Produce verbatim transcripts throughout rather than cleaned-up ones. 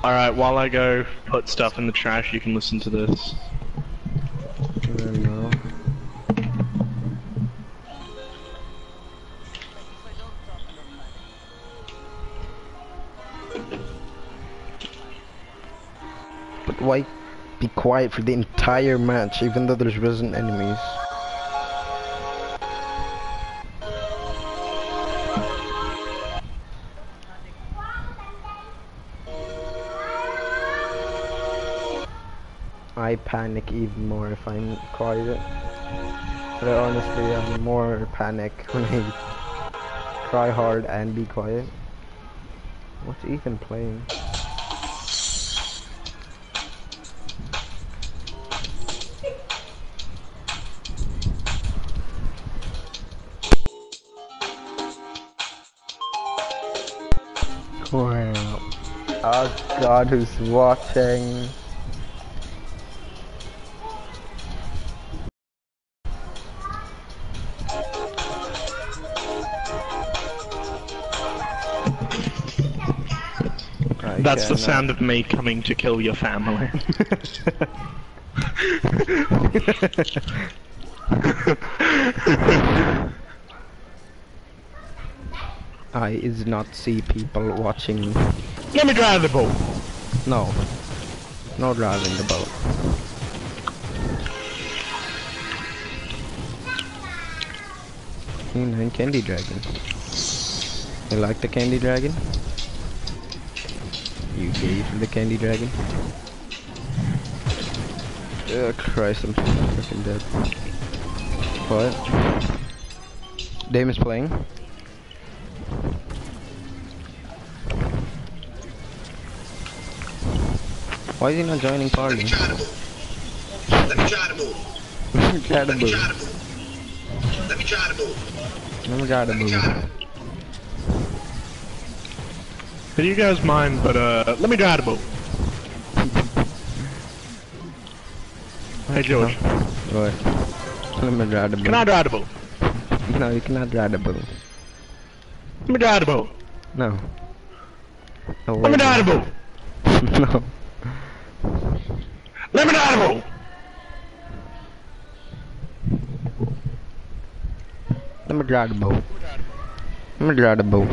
Alright, while I go put stuff in the trash, you can listen to this. I don't know. But why be quiet for the entire match, even though there's wasn't enemies? I panic even more if I'm quiet. But I honestly, I'm more panic when I try hard and be quiet. What's Ethan playing? Wow. Oh God, who's watching? That's the sound of me coming to kill your family. I is not see people watching. Let me drive the boat. No, no driving the boat. You know, Candy Dragon. You like the Candy Dragon? You gay for the Candy Dragon? Oh Christ, I'm so freaking dead. What? Dame is playing. Why is he not joining party? Let me try to move. Let me try to move. Let me try to Let me try move. to move. Let me try to move. Let me try to Let me try to move. move. Do you guys mind, but uh, let me drive the boat. Hey George. What? Let me drive the boat. Can I drive the boat? No, you cannot drive the boat. Let me drive the boat. No. No Let me drive the boat. No. Let me drive the boat. Let me drive the boat. Let me drive the boat.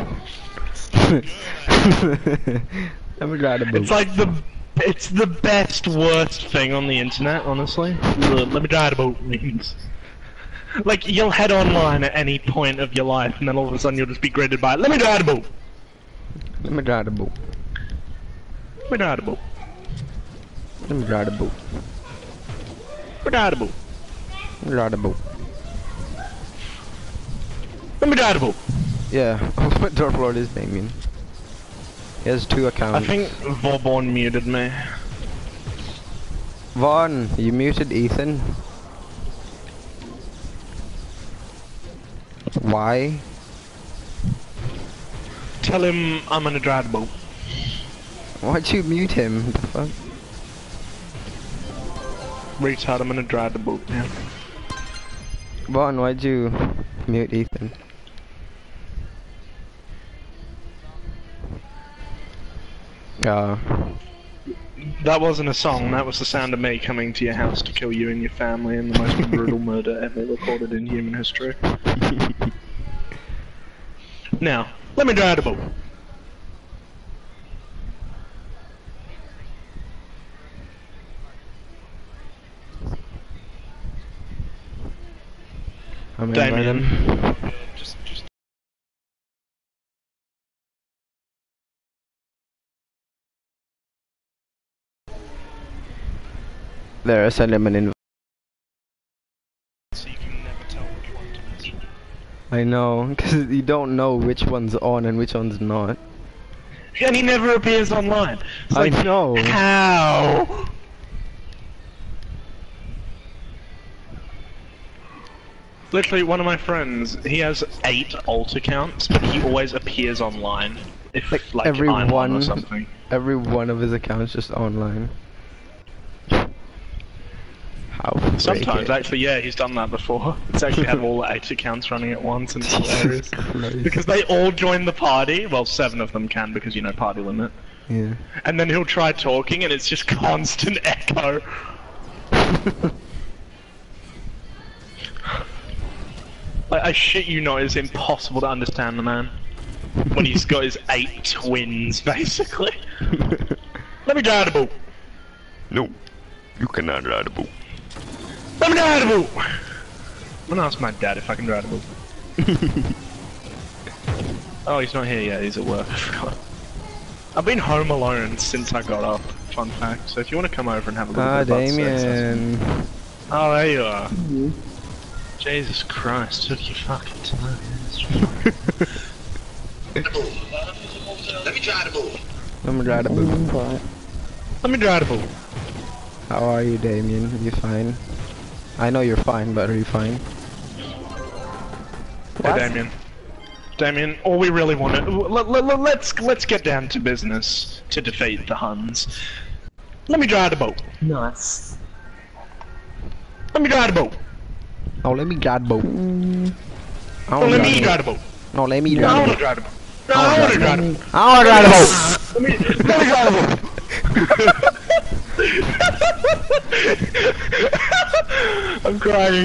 Let me drive the boat. It's like the, it's the best worst thing on the internet, honestly. The, let me drive the boat means. Like, you'll head online at any point of your life, and then all of a sudden you'll just be greeted by, let me drive the boat. Let me drive the boat. Let me drive the boat. Let me drive the boat. Let me drive the boat. Let me drive the boat. Let me drive the boat. Yeah, Ultimate Dark Lord is Damien. He has two accounts. I think Vorborn muted me. Vaughn, you muted Ethan. Why? Tell him I'm gonna drive the boat. Why'd you mute him? The fuck? Retard, I'm gonna drive the boat now. Vaughn, why'd you mute Ethan? Uh, That wasn't a song, that was the sound of me coming to your house to kill you and your family in the most brutal murder ever recorded in human history. Now, let me drive the boat. I'm Damien. inviting. Just, just There, I sent him an invite. so you can never tell which one to mention. I know, because you don't know which one's on and which one's not. And he never appears online. It's I like, know. how? Literally, one of my friends, he has eight alt accounts, but he always appears online. If, Like, like, every I'm on or one- something. Every one of his accounts just online. I'll break Sometimes, it. actually, yeah, he's done that before. It's actually had all the eight accounts running at once, and it's hilarious. Christ. Because they all join the party. Well, seven of them can, because, you know, party limit. Yeah. And then he'll try talking, and it's just constant echo. Like, I shit you not, it's impossible to understand the man. When he's got his eight twins, basically. Let me drive the boat. No, you cannot ride a boat. Let me drive the boat. I'm gonna ask my dad if I can drive the boat. Oh, he's not here yet, he's at work, I forgot. I've been home alone since I got up, fun fact. So if you want to come over and have a look Ah, at the butt sex, that's- Damien. Oh, there you are. Jesus Christ, took you fucking time. Let me try the move. Let me drive the boat. Let me drive the boat. How are you, Damien? You fine? I know you're fine, but are you fine? Hey, Damien. Damien, all we really want to let, let, let, let's let's get down to business to defeat the Huns. Let me drive the boat. Nice. Let me drive the boat. Oh, let me drive the boat. I Oh, wanna let drive me the drive boat. the boat. No, let me No, I drive want the to boat. drive the boat. No, I want to drive the boat. I wanna drive the boat. Let me, let me drive the boat. I'm crying.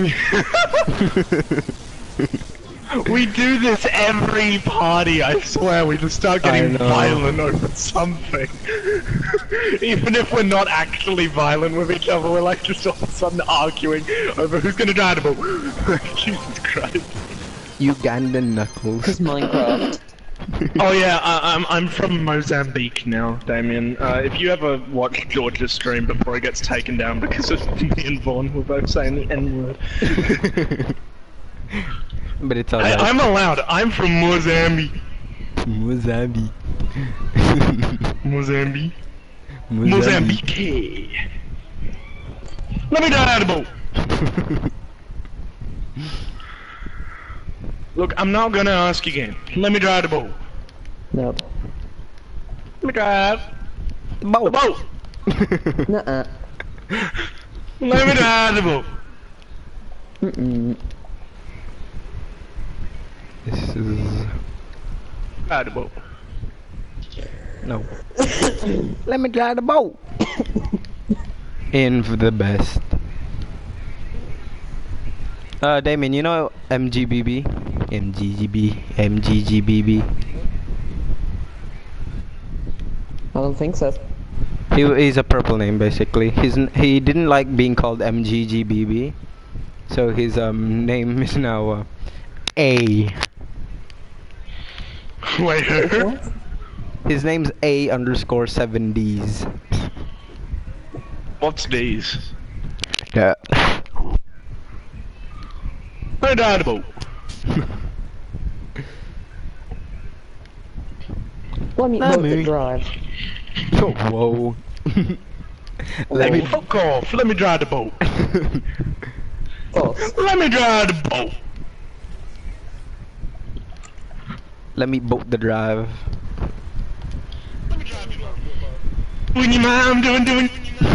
We do this every party, I swear. We just start getting I know. violent over something. Even if we're not actually violent with each other, we're like just all of a sudden arguing over who's gonna drive the boat. Jesus Christ. Ugandan knuckles. Cause Minecraft. Oh yeah, I, I'm I'm from Mozambique now, Damien. Uh, if you ever watch George's stream before he gets taken down because of me and Vaughn were both saying the N-word. But it's I, alright. I'm allowed. I'm from Mozambique. Mozambique. Mozambique. Mozambique. Let me drive the boat. Look, I'm not gonna ask again. Let me drive the boat. Nope. Let me drive the Boat. boat. Nuh-uh. Let me drive the boat. Mm-mm. This is Drive the boat. no. Let me drive the boat. In for the best. Uh, Damien, you know M G B B? M G G B. M G G B B. I don't think so. He he's a purple name basically. He's n he didn't like being called M G G B B, so his um name is now uh, A. Wait, who? What? His name's A underscore seven D's. What's these? Yeah. Let me drive the boat. Let me Let both me- the drive. Whoa. Let me fuck off. Let me drive the boat. False. Let me drive the boat. Let me boat the drive. When your mom doing doing.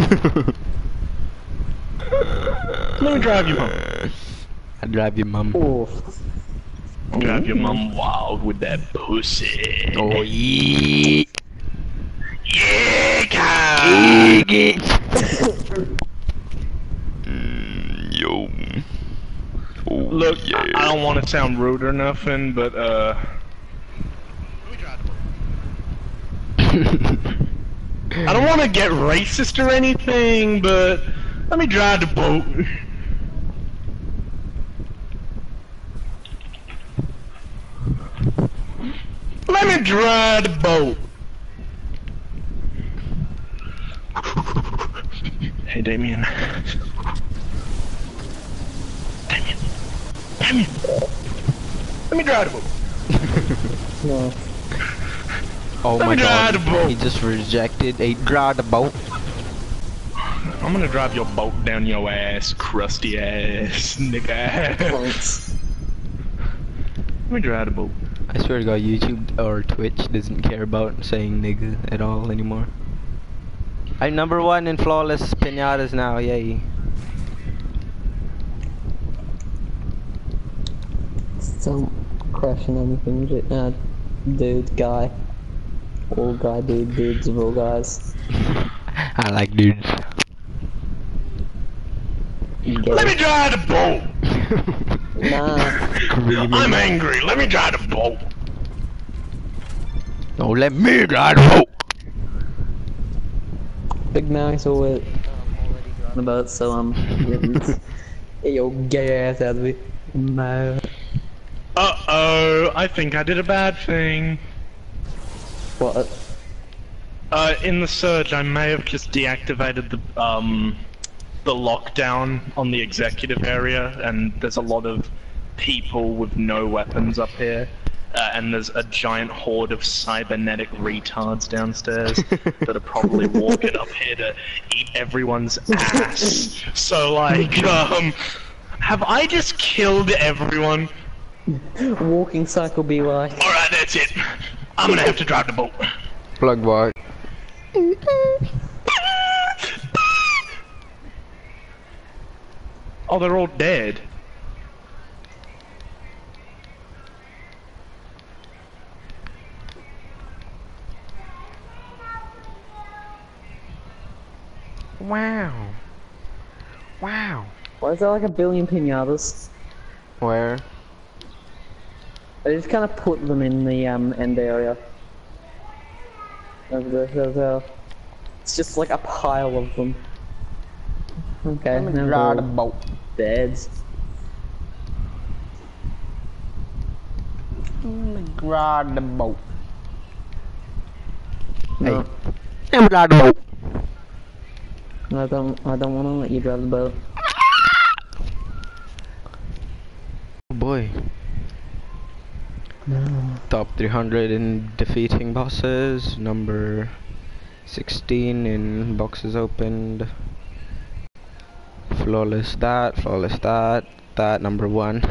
Let me drive you home. I drive your mum. Oof. Drive your mom wild with that pussy. Oh yeah. Yeah, cow. Mm, yo. Oh, Look, yeah. I, I don't want to sound rude or nothing, but uh. I don't want to get racist or anything, but let me drive the boat. Let me drive the boat. Hey, Damien. Damien. Damien. Let me drive the boat. No. Oh Let my me drive god. the boat. He just rejected a drive the boat. I'm gonna drive your boat down your ass, crusty ass, nigga. Thanks. Let me drive the boat. I swear to god, YouTube or Twitch doesn't care about saying nigga at all anymore. I'm number one in flawless pinatas now, yay. Some crashing anything, j- uh, dude, guy. All guy, dude, dudes of all guys. I like dudes. Let me Gay. drive the boat! Nah. I'm angry, let me drive the boat! No, let me drive the boat. Big Macs always on about, so um, yeah, get your gay ass out of it. No. Uh-oh, I think I did a bad thing. What? Uh, in the surge, I may have just deactivated the, um, the lockdown on the executive area, and there's a lot of people with no weapons up here. Uh, and there's a giant horde of cybernetic retards downstairs that are probably walking up here to eat everyone's ass. So, like, um, have I just killed everyone? Walking cycle be like. Alright, that's it. I'm gonna have to drive the boat. Plug boy. Oh, they're all dead. Wow. Wow. Why is there like a billion pinatas? Where? I just kind of put them in the um end area. Over there, over there. It's just like a pile of them. Okay, Let me now drive the they're all boat. beds. Let me drive the boat. No, Let me drive the boat. I don't. I don't want to let you drive the boat. Oh boy. No. Top three hundred in defeating bosses. Number sixteen in boxes opened. Flawless that, flawless that, that number one.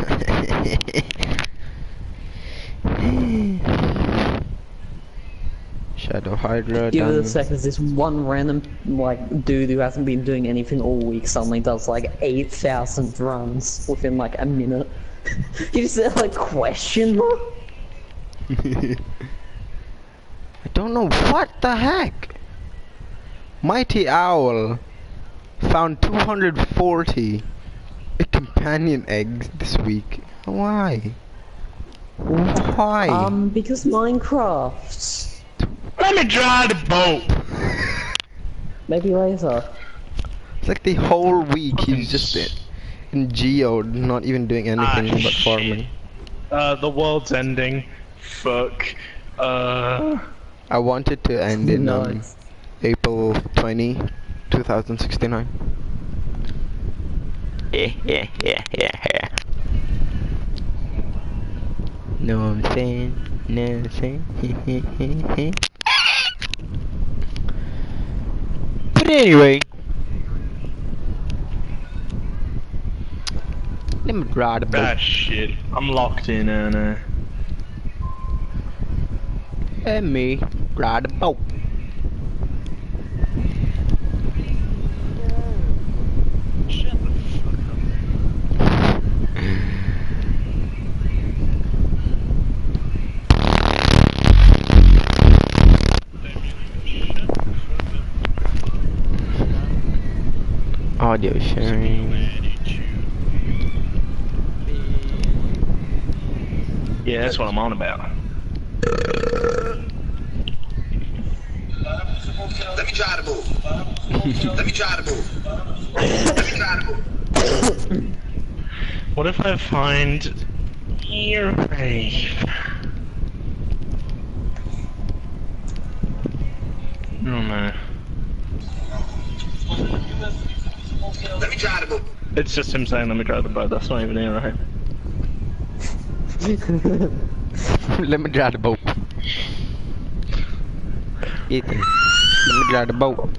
Shadow Hydra Give it a done. sec, as this one random like dude who hasn't been doing anything all week suddenly does like eight thousand runs within like a minute. You just said like question mark? I don't know what the heck. Mighty Owl found two hundred forty companion eggs this week. Why? Why? Um, because Minecraft. Let me drive the boat! Maybe later. It's like the whole week he's just in, in Geode, not even doing anything Ah, but shit. farming. Uh, the world's ending. Fuck. Uh... I want it to end in um, Nice. April twentieth, two thousand sixty-nine. Yeah, yeah, yeah, yeah, yeah. Know what I'm saying? Know what I'm saying? But anyway, let me drive the boat. Ah, shit. I'm locked in, Anna. Let me drive the boat. Shut the fuck up. Audio sharing. Yeah, that's what I'm on about. Let me try to move. Let me try to move. Let me try to move. What if I find your grave? Oh no. Let me try to move. It's just him saying let me drive the boat, that's not even here, right? Let me drive the boat. Ethan, let me drive the boat.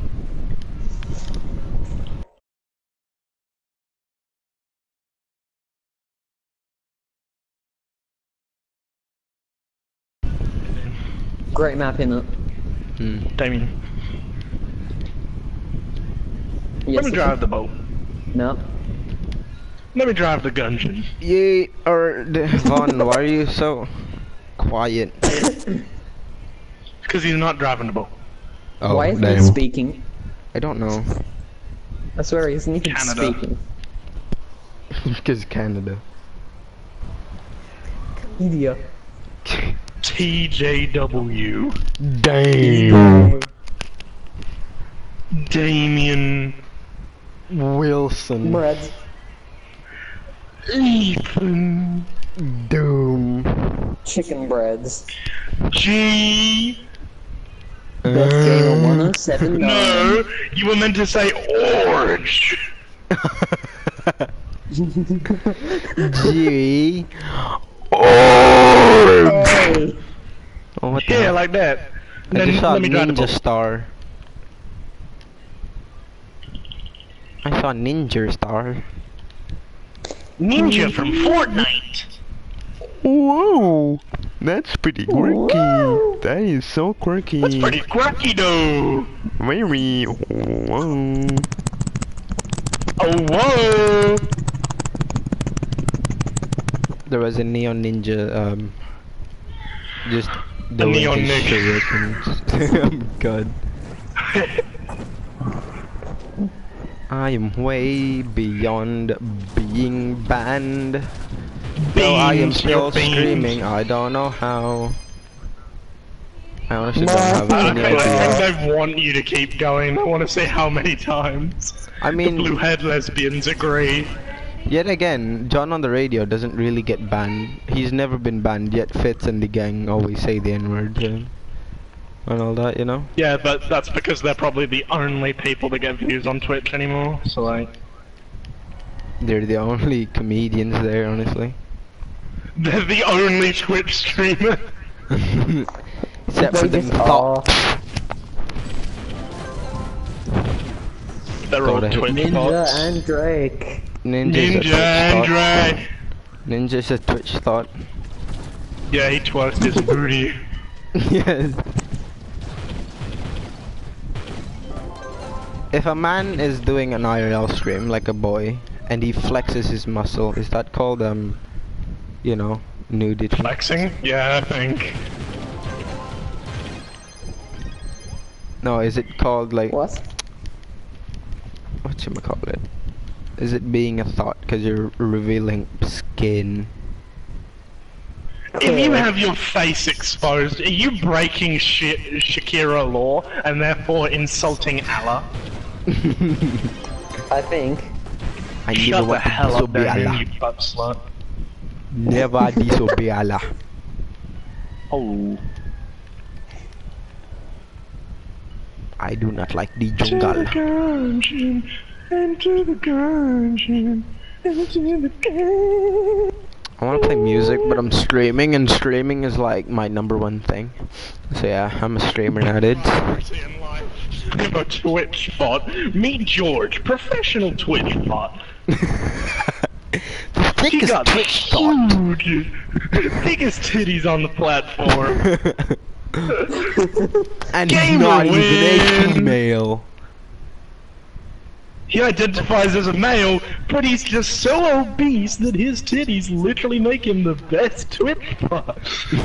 Great map in it. Hmm. Damien, Yes, let me it drive is. the boat. No. Let me drive the Gungeon. Yay, or the Vaughn, why are you so quiet? Because he's not driving the boat. Oh, Why isn't damn. he speaking? I don't know. I swear he isn't even Canada. speaking. Because Canada. Idiot. T J W. Damn. Damien. Wilson. Brad. Ethan. Doom. Chicken breads. G. Best gamer one oh seven nine. No, you were meant to say orange. G. Hey. Oh, what the Yeah, hell? like that. I Then just saw let me drive the Ninja boat. Star. I saw Ninja Star. Ninja from Fortnite. Whoa! That's pretty quirky. That is so quirky. That's pretty quirky though. Very. Whoa. Oh whoa. There was a Neon Ninja, um, just A doing neon his ninja. shurikens. Oh god. I am way beyond being banned. Though I am Beans, still your beans. screaming, I don't know how. I honestly don't My have I any think idea. I want you to keep going. I want to see how many times I the mean, blue-haired lesbians agree. yet again, John on the radio doesn't really get banned. He's never been banned, yet Fitz and the gang always say the N-word to him. And all that, you know? Yeah, but that's because they're probably the only people that get views on Twitch anymore. So like, They're the only comedians there, honestly. they're the only Twitch streamer. Except for They them just are. thoughts. They're all Go to Twitch Ninja bots. and Drake. Ninja's a Ninja Twitch thought. Andre. Ninja's a Twitch thought. Yeah, he twerked his booty. Yes. If a man is doing an I R L stream like a boy and he flexes his muscle, is that called um you know, nudity? Flexing? Yeah, I think. No, is it called like What? whatchamacallit? Is it being a thought because you're revealing skin? If you have your face exposed, are you breaking Sh Shakira law and therefore insulting Allah? I think. I Shut never the want to hell up, disobey Damien, Allah. you butt slut. Never disobey Allah. Oh. I do not like the To the jungle. Gungeon, into the Gungeon, into the Gungeon. I want to play music, but I'm streaming, and streaming is like my number one thing. So yeah, I'm a streamer now, dude. Priority in life. I'm a Twitch bot. Meet George, professional Twitch bot. The He thickest got Twitch thought. huge, biggest titties on the platform. And he's Gamer not even a win. female. He identifies as a male, but he's just so obese that his titties literally make him the best Twitch bot.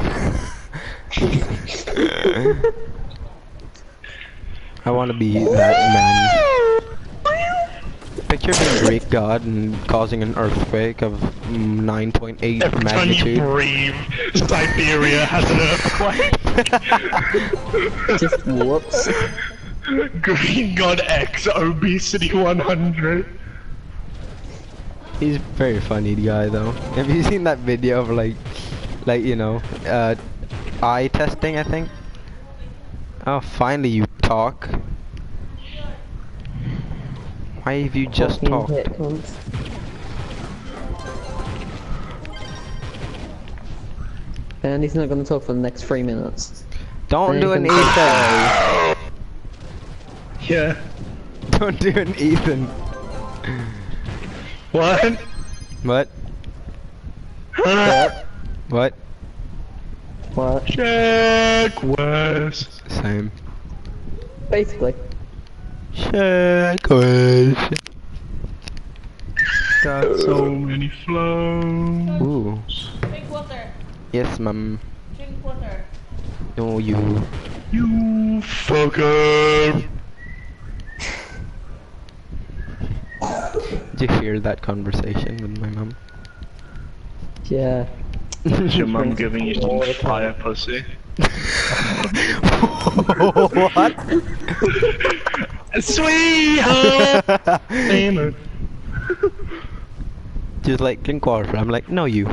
I want to be that man. Picture being Greek god and causing an earthquake of nine point eight Every time you magnitude. breathe, Siberia has an earthquake. Just whoops. Green God X, obesity one hundred. He's a very funny guy though. Have you seen that video of like, like you know, uh, eye testing? I think. Oh, finally you talk. Why have you just Fucking talked? hit cunt. And he's not gonna talk for the next three minutes. Don't Then do you an can say Ethan. Yeah. Don't do an Ethan. What? What? Huh? What? What? Check West. Same. Basically. Check. Got so many flows. Ooh. Drink water. Yes, ma'am. Drink water. No, you. You fucker. Did you hear that conversation with my mum? Yeah. Is your mum giving you some fire pussy? What? Sweetheart! Damn it. Just like, drink water. I'm like, no, you.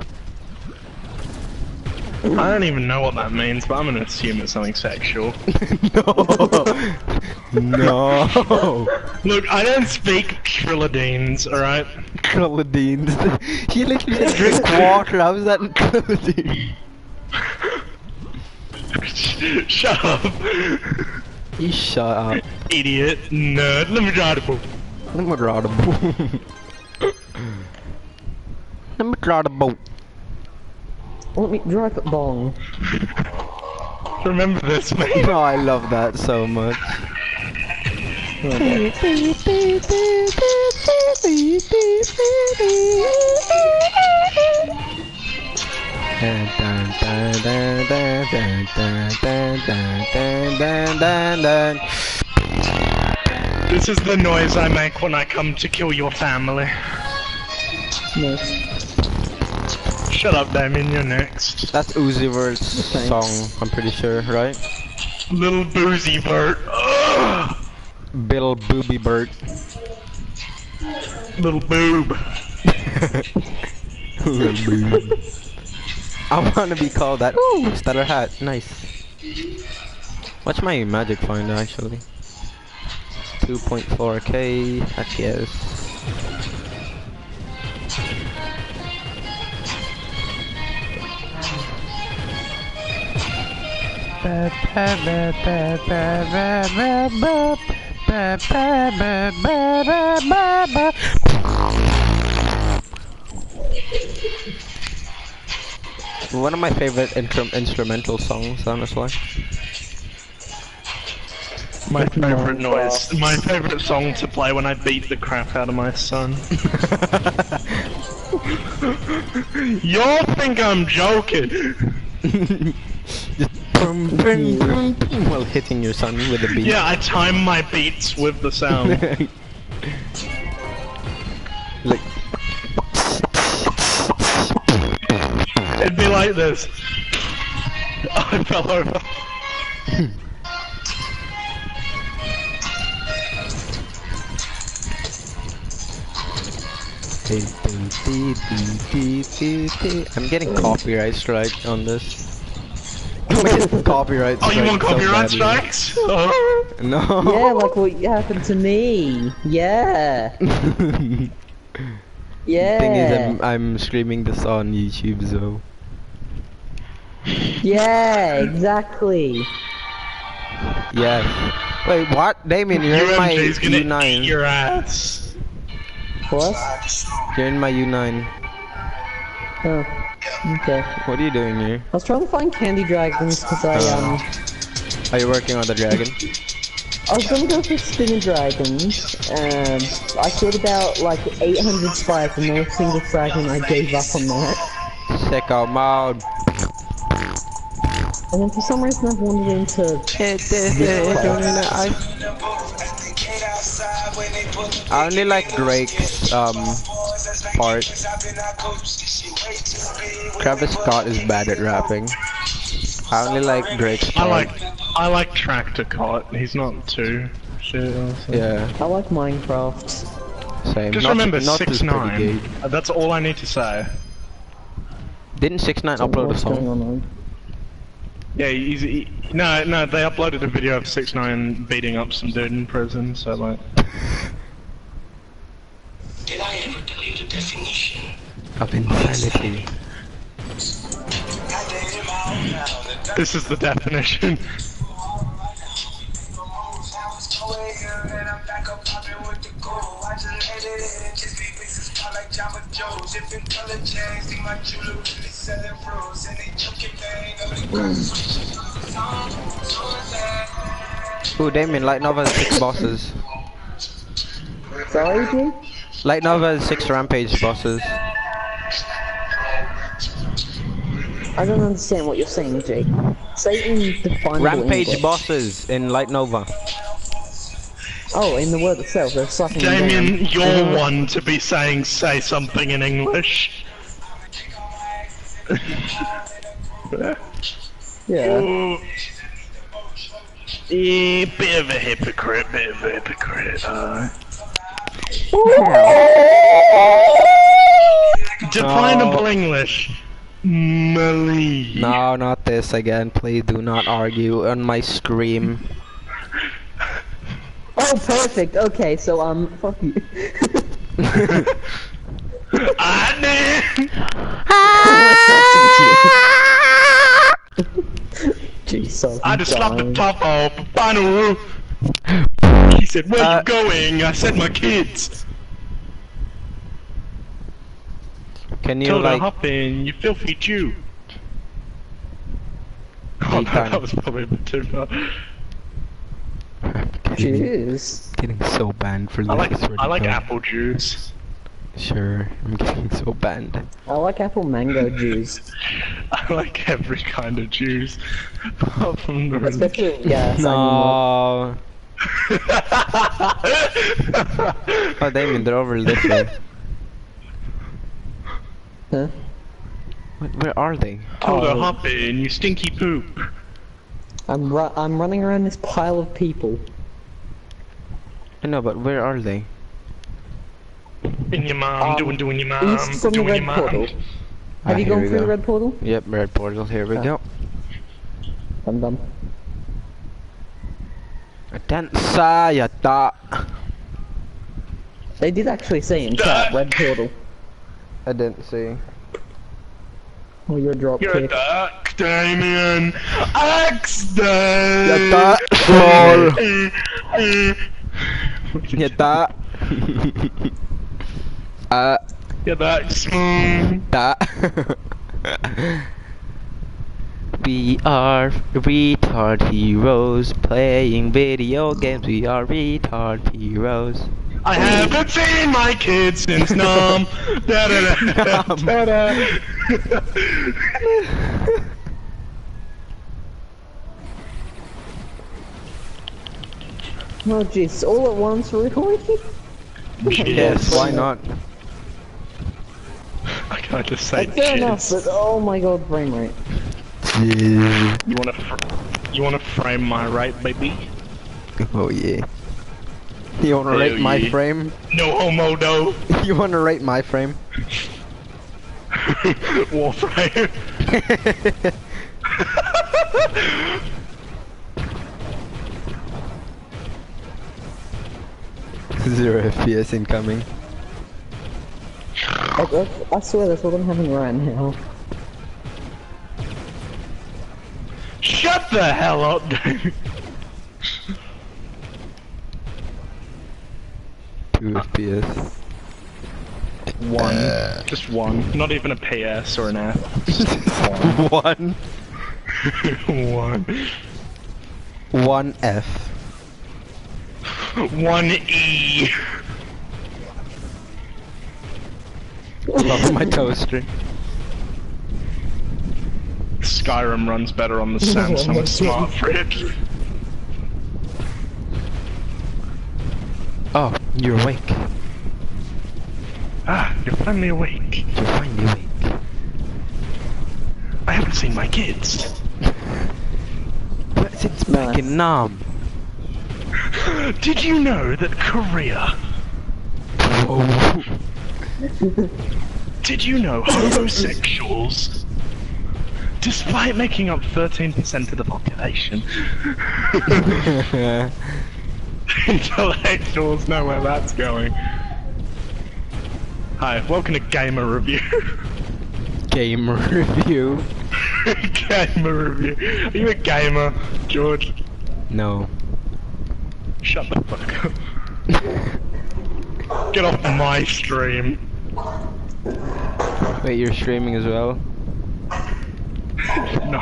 I don't even know what that means, but I'm gonna assume it's something sexual. No. No. Look, I don't speak Trilladines, alright? Trilladines. You literally said drink water. How is that Trilladine? Shut up. You shut up. Idiot. Nerd. Let me try to move. Let me draw the boat. Let me draw the boat. Let me drive it bong. Remember this, mate. Oh, I love that so much. Dun, dun, dun, dun, dun, dun, dun, dun, dun, dun, dun, dun. This is the noise I make when I come to kill your family. Nice. Shut up, Damien, you're next. That's Uzi Vert's Thanks. song, I'm pretty sure, right? Little boozy Bert. Ugh. Bill Booby Bert. Little boob. I want to be called that. Ooh, stellar hat. Nice. What's my magic find actually? two point four K. Heck yes. One of my favorite intrum instrumental songs, honestly. My favorite noise. My favorite song to play when I beat the crap out of my son. Y'all think I'm joking? Just boom, boom, boom, boom, while hitting your son with a beat. Yeah, I time my beats with the sound. Like, It'd be like this. I fell over. I'm getting copyright strike on this. I'm getting copyright Oh, you want strike so copyright badly. strikes? Oh. No. Yeah, like what happened to me. Yeah. Yeah. Thing is, I'm, I'm streaming this on YouTube, so. Yeah, exactly. Yes. Wait, what? Damien, you're in my U M G's gonna U nine. eat your ass. What? You're in my U nine. Oh. Okay. What are you doing here? I was trying to find candy dragons because I um Are you working on the dragon? I was gonna go for spinning dragons and I killed about like eight hundred spikes and no single dragon. I gave up on that. Sicko mode. And then for some reason I've wandered into I only like Drake's um part. Travis Scott is bad at rapping. I only like Drake's part. I like, I like Tractor Cot. He's not too shit. Also. Yeah, I like Minecraft. same. Just not, remember not six as pretty nine. gay. That's all I need to say. Didn't six nine upload a What's going song? on? Yeah, he's, he, no, no. They uploaded a video of six nine beating up some dude in prison. So like, Did I ever tell you the definition? Of insanity. this is the definition. Ooh, Damien, Light Nova has six bosses. Sorry, dude? Light Nova has six rampage bosses. I don't understand what you're saying, Jake. Say it in definable Rampage English. bosses in Light Nova. Oh, in the word itself, they're sucking down. Damien, you're one to be saying say something in English. Yeah. Ooh. Yeah, bit of a hypocrite, bit of a hypocrite. Uh. Definable Oh. English. Melee. No, not this again. Please do not argue on my scream. Oh, perfect. Okay, so um, fuck you. I did. Jesus. I just slapped the dying. top off. Final. He said, "Where Uh, you going?" I said, "My kids." Can you Told her, like? hop in, you filthy Jew. Oh no, Anytime. that was probably a bit too far. Jeez. Getting so banned for this. I like swear I to like God. apple juice. Sure, I'm getting so banned. I like apple mango juice. I like every kind of juice. Apart from the Especially, yes, I No. Oh, Damien, they're over this way. mean, huh? Wait, where are they? Told her, Oh. hop in, you stinky poop. I'm ru I'm running around this pile of people. I know, but where are they? In your mom, Um, doing, doing your mom, East from the doing red your mom. portal. Ah, Have you here gone we through go. the red portal? Yep, red portal. Here we Ah. go. I'm done. Didn't say I thought. They did actually say in chat, red portal. I didn't see. Oh, you're a drop You're a kick. duck, Damien. Axton. You thought. You thought. Uh, You're that smooth. that. We are retard heroes playing video games. We are retard heroes. I haven't seen my kids since Nom. Da da da da da da. Oh jeez, all at once, really? Yes, why not? I can't just say Like, fair enough, kids. but oh my god, frame rate. Yeah. You wanna, fr you wanna frame my rate, baby? Oh yeah. You wanna Hell rate my yeah. frame? No homo, though. You wanna rate my frame? Warframe. Zero F P S incoming. I, I, I swear that's what I'm having right now. Shut the hell up, dude. Two F P S. One. Just one. Not even a P S or an F. One. One. One F. One E. Love my toaster. Skyrim runs better on the Samsung Smart Fridge. Oh, you're awake. Ah, you're finally awake. You're finally awake. I haven't seen my kids. But since back in Nam. Did you know that Korea? Oh. Did you know homosexuals, despite making up thirteen percent of the population, intellectuals know where that's going. Hi, welcome to Gamer Review. Gamer review. Gamer Review. Are you a gamer, George? No. Shut the fuck up. Get off my stream. Wait, you're streaming as well? No.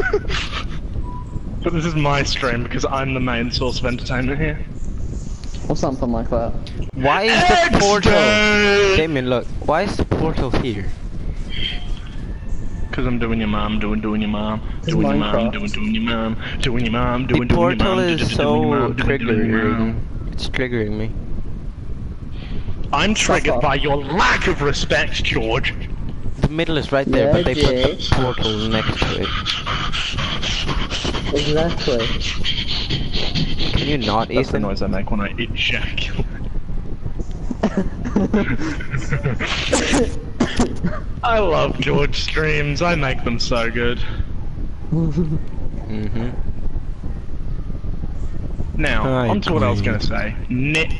But this is my stream because I'm the main source of entertainment here. Or something like that. Why is the portal? Extra! Damien, look. Why is the portal here? Cause I'm doing your mom, doing doing your mom, It's doing your mom, Minecraft. doing doing your mom, doing your mom, The doing doing your portal mom, is doing so your mom, doing doing your mom. triggering. It's triggering me. I'm triggered up. by your lack of respect, George. The middle is right there, Yeah, but they put Jay. the portal next to it. Exactly. Can you not, That's the Ethan? noise I make when I ejaculate. I love George streams. I make them so good. Mm-hmm. Now, I on to what I was agree. gonna say. Net.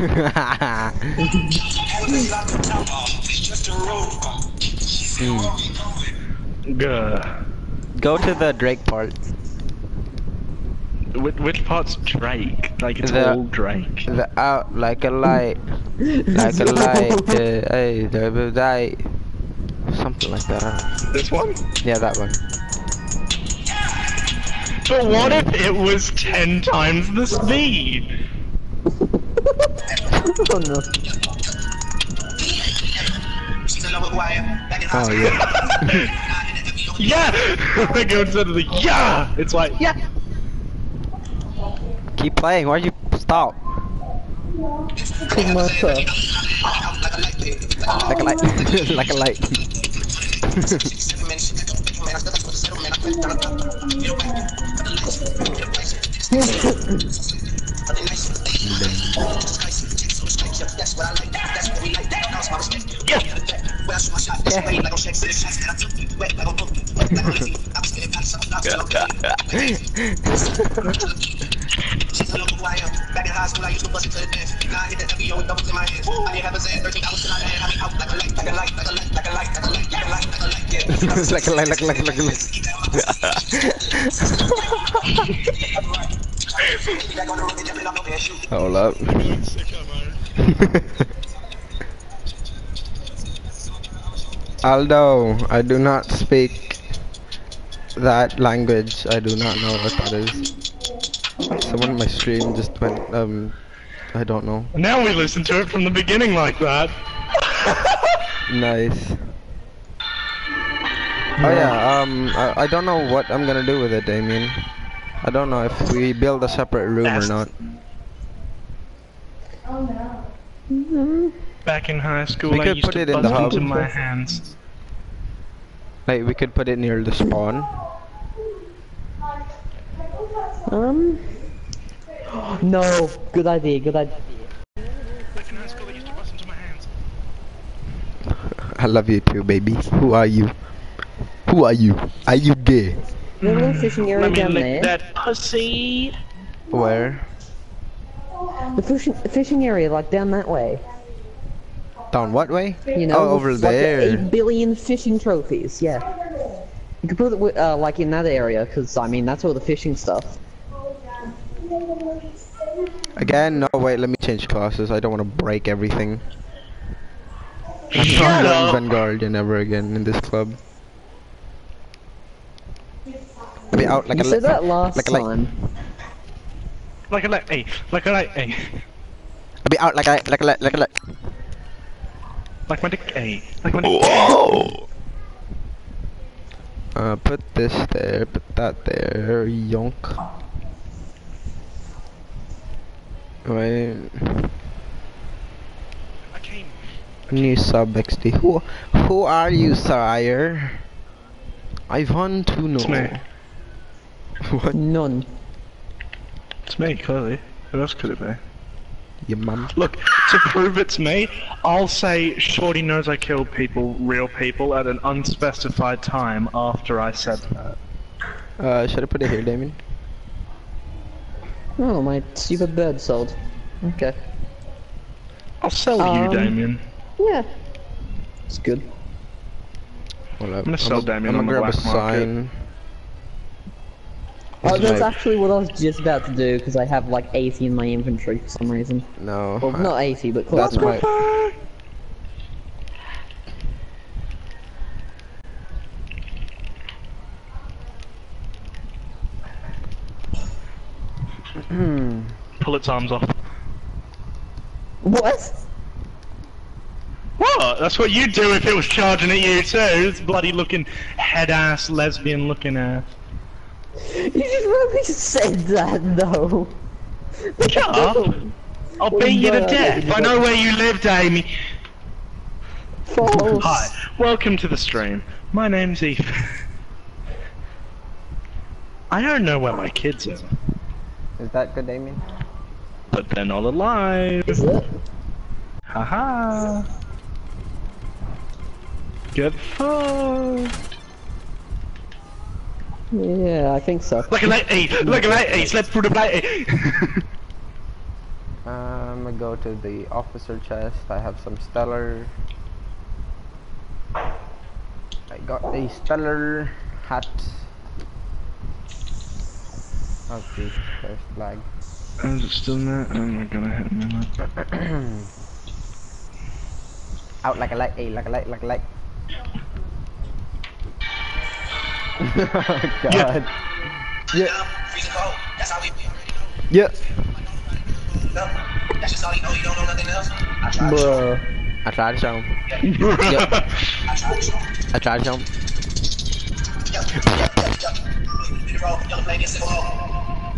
Hmm. Gah. Go to the Drake part. Which, which part's Drake? Like it's The- all Drake. The out like a light, like a light. Uh, hey, the the light. Something like that. This one? Yeah, that one. But what if it was ten times the speed? Oh no. Oh yeah. Yeah! Like instead of the yeah, it's like yeah. Keep playing. Why you stop? Big Martha. Like a light. Like a light. Like a light. Like a light. Like a light. Hold up. Aldo, I do not speak that language. I do not know what that is. Someone in my stream just went, um, I don't know. Now we listen to it from the beginning like that. Nice. Oh yeah, um, I, I don't know what I'm gonna do with it, Damien. I don't know if we build a separate room or That's- not. Back in high school, We I could used put to it in bust the hub. into my hands. Like, we could put it near the spawn. Um. No. Good idea. Good idea. Back in high school, I used to bust into my hands. I love you too, baby. Who are you? Who are you? Are you gay? You have a little fishing area Let me down lick there. that pussy. Where? The fishing fishing area, like down that way. Down what way? You know, Oh, over with, like, the there. eight billion fishing trophies. Yeah. You could put it wi- uh, like in that area, because I mean that's all the fishing stuff. Again? No, wait, let me change classes. I don't want to break everything. I'm Shut not up. going Vanguardian ever again in this club. Let me out like You a said li- that last like a light. time. Like a like, hey, like a like, hey, Let me out like a like a like a like. like my dick, hey, like my dick. Whoa! Uh, put this there, put that there, yonk. Wait. I came. New sub X D. Who who are you, sire? I want to know. It's me. What? None. It's me, clearly. Who else could it be? Your mum. Look, to prove it's me, I'll say Shorty knows I killed people, real people, at an unspecified time after I said that. Uh, should I put it here, Damien? Oh, my stupid bird sold. Okay. I'll sell Um, you, Damien. Yeah. It's good. Hold up. I'm gonna sell Damien I'm on gonna the grab a black market. sign. Oh, This is that's my- actually what I was just about to do, because I have like eighty in my inventory for some reason. No. Well, I- not eighty, but close That's enough. my. Pull its arms off. What? What? That's what you'd do if it was charging at you too. This bloody looking head ass lesbian looking ass. You just really said that though. Shut up! I'll beat you to no, death. I know where you live, Amy. False. Hi, welcome to the stream. My name's Ethan. I don't know where my kids are, Is that good, Damien? but they're not alive. Is it? Haha. Get fucked. Yeah, I think so. Look at that E! Look at that E! Slip through the plate! I'm gonna go to the officer chest. I have some stellar. I got a stellar hat. Oh Jesus Christ, lag. Is it still there? Oh my god, I hit him. Out like a light, eh, like a light, like a light. Oh God. Yeah. Freezing cold. That's how we. Yeah. No. That's just all you know. You don't know nothing else. I tried to show Bruh. I tried to show him. Yep. I tried to show I tried to show him. Yep. Yep. Yep. Yep. In the row. Yellow flag against the wall.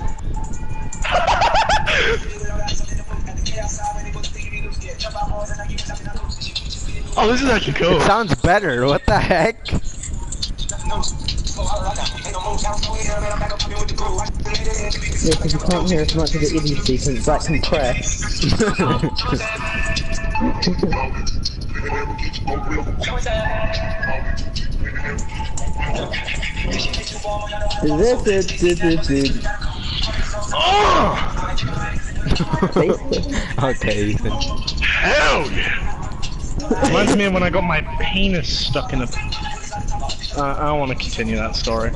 Oh, this is actually cool. It sounds better. What the heck? Yeah, because you can't hear as much of the idiocy because it's that compressed. Oh! Okay, Ethan. Hell yeah! Reminds me of when I got my penis stuck in a... Uh, I don't want to continue that story.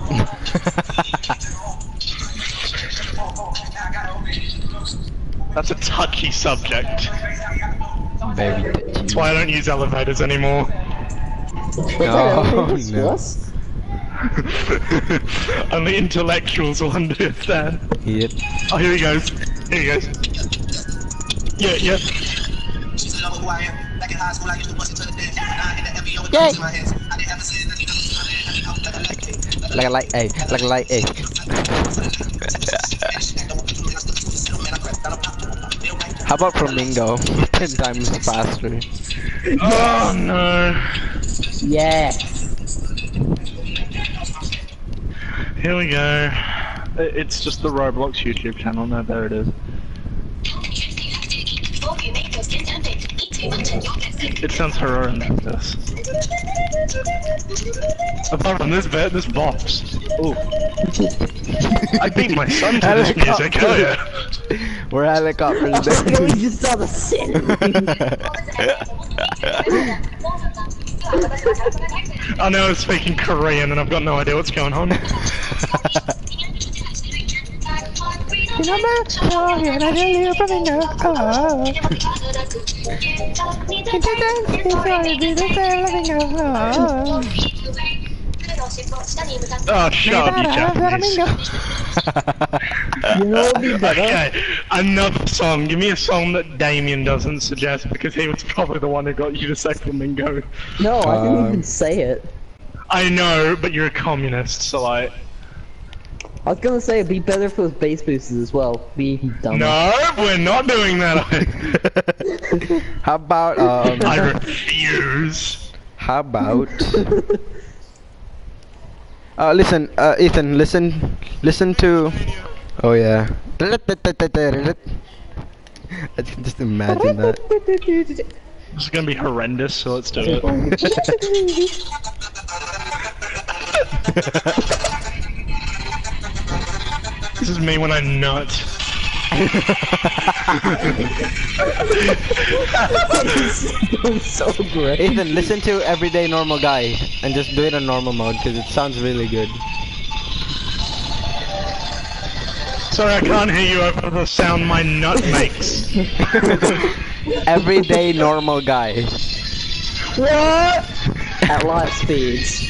That's a touchy subject. Very That's why I don't use elevators anymore. Oh, no. What? Only intellectuals will understand. Yep. Oh, here he goes. Here he goes. Yeah, yeah. Like a light, eh, like a light, eh. How about Flamingo? Ten times faster. Oh no. Yeah. Here we go. It's just the Roblox YouTube channel. No, there it is. It sounds horrendous. Apart from this bit, this box. Ooh. I beat my son to this music, hell yeah. We're helicopters Oh, there. we just saw the sin. I know I'm speaking Korean and I've got no idea what's going on. Oh, shut up, you Japanese. You know what would be better? Okay, another song. Give me a song that Damien doesn't suggest because he was probably the one who got you to say Flamingo. No, I didn't Um, even say it. I know, but you're a communist, so like... I was gonna say it'd be better if it was bass boosters as well. Be dumb. No, we're not doing that. How about, um, I refuse. how about... Uh, listen, uh, Ethan, listen, listen to... Oh yeah. I can just imagine that. This is gonna be horrendous, so let's do it. This is me when I nut. It's so great. Ethan, listen to Everyday Normal Guy and just do it on normal mode because it sounds really good. Sorry, I can't hear you over the sound my nut makes. Everyday Normal Guy. What? At light speeds.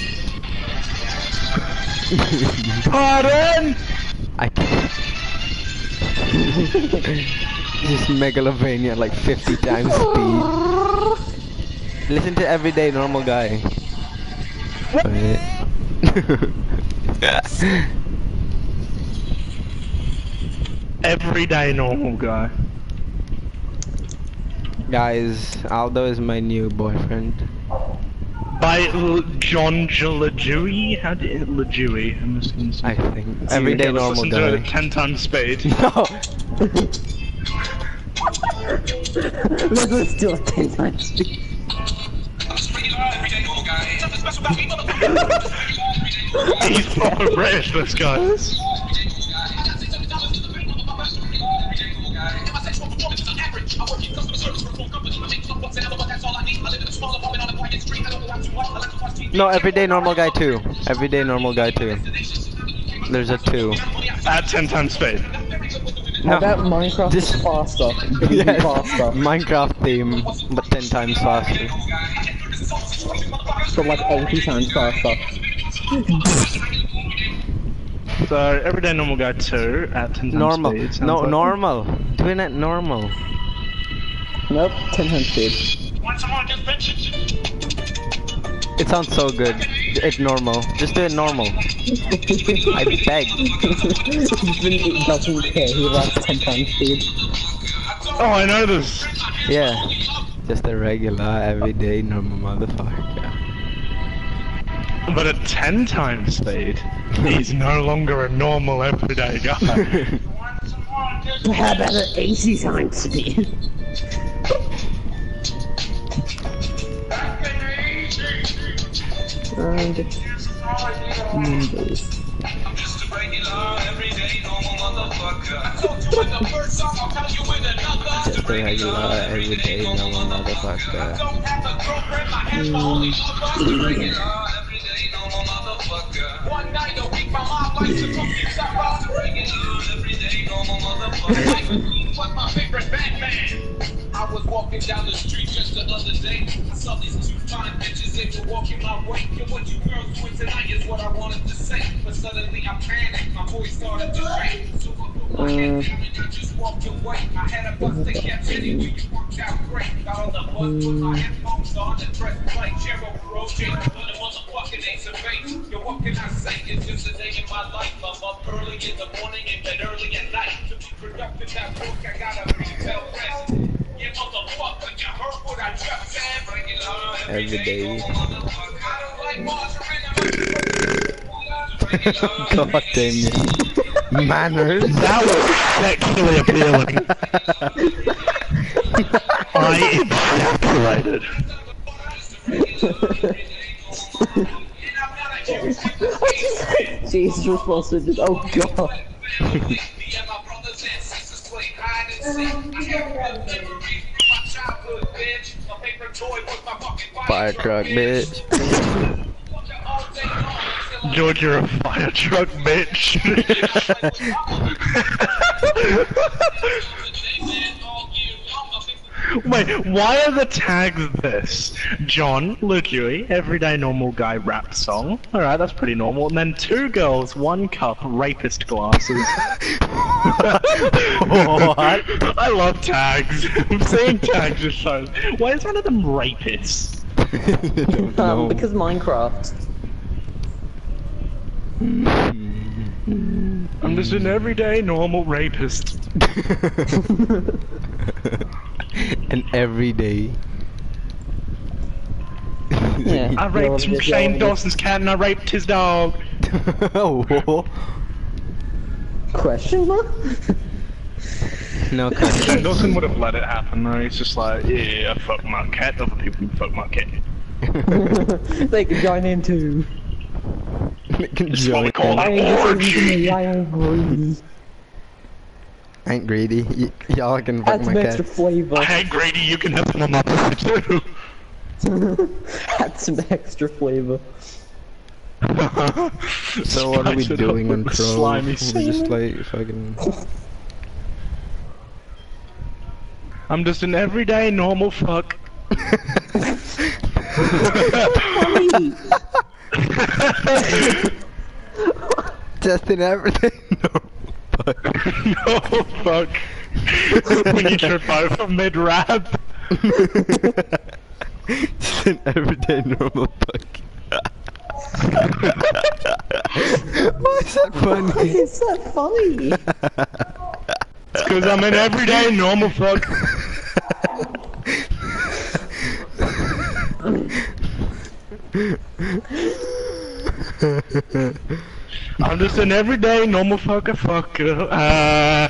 Pardon? I Just Megalovania like fifty times speed. Listen to Everyday Normal Guy. Wait. Everyday normal guy. Guys, Aldo is my new boyfriend. By L John Jalajui? How do you... Lajui, I'm just gonna say. I think. Everyday Okay, let's Normal listen to Guy. it ten times speed. No! Let's let's do it ten times speed. He's proper British, this guy. No, Everyday Normal Guy two. Everyday Normal Guy two. There's a two. At ten times speed. How about Minecraft Just- is faster? Baby Yes, faster. Minecraft theme, but ten times faster. So like eighty times faster. So, Everyday Normal Guy two at ten times Normal. speed. sounds No, like- normal. Doing it normal. Nope, ten times speed. It sounds so good. It's normal. Just do it normal. I beg. Even it doesn't care, he likes ten times speed. Oh, I know this. Yeah. Just a regular, everyday, normal motherfucker. But at ten times speed, he's no longer a normal everyday guy. How about at eighty times speed? And numbers. Just a regular, everyday, normal motherfucker. I was walking down the street just the other day. I saw these two fine bitches, they were walking my way. And what you girls doing tonight is what I wanted to say. But suddenly I panicked, my voice started to shake. So I put my head down and I just walked away. I had a bus that kept hitting me, it worked out great. Got on the bus, put my headphones on and pressed play. Cheryl Roach, but the motherfucking Ace of Base. Yo, what can I say? It's just a day in my life. I'm up early in the morning and bed early at night. To be productive at work, I gotta be well rested. You motherfucker, you heard what I just said. Bring it on Every day. I don't like margarine. God damn it. Manners. That was sexually appealing. I ejaculated. Jesus response to this. Oh god. Fire truck, bitch. George, you're a fire truck, bitch. Wait, why are the tags this? John Lujui, everyday normal guy rap song. Alright, that's pretty normal. And then two girls, one cup, rapist glasses. What? I love tags. I'm seeing tags just shows. Why is one of them rapists? Don't Um, know. because Minecraft. I'm just an everyday normal rapist. And every day. Yeah. I raped You're- Shane you're- Dawson's cat and I raped his dog. Oh. Question mark? No Shane question. Dawson would have let it happen though. He's just like, yeah, fuck my cat. Other people can fuck my cat. They can join in too. This is what we call I an ain't orgy. I ain't greedy. I ain't greedy. Y- y'all can fuck Add my some extra cat. flavor. I ain't greedy. You can have some of my pussy too. Add some extra flavor. So what are we Spice it up doing on with Pro? slimy We're just semen. like fucking. I'm just an everyday normal fuck. Just in everything. No. Fuck. No fuck. when you trip over mid-rap. Just an everyday normal fuck. Why is that funny? Why is that funny? It's because I'm an everyday normal fuck. I'm just an everyday normal fucker fucker. Uh...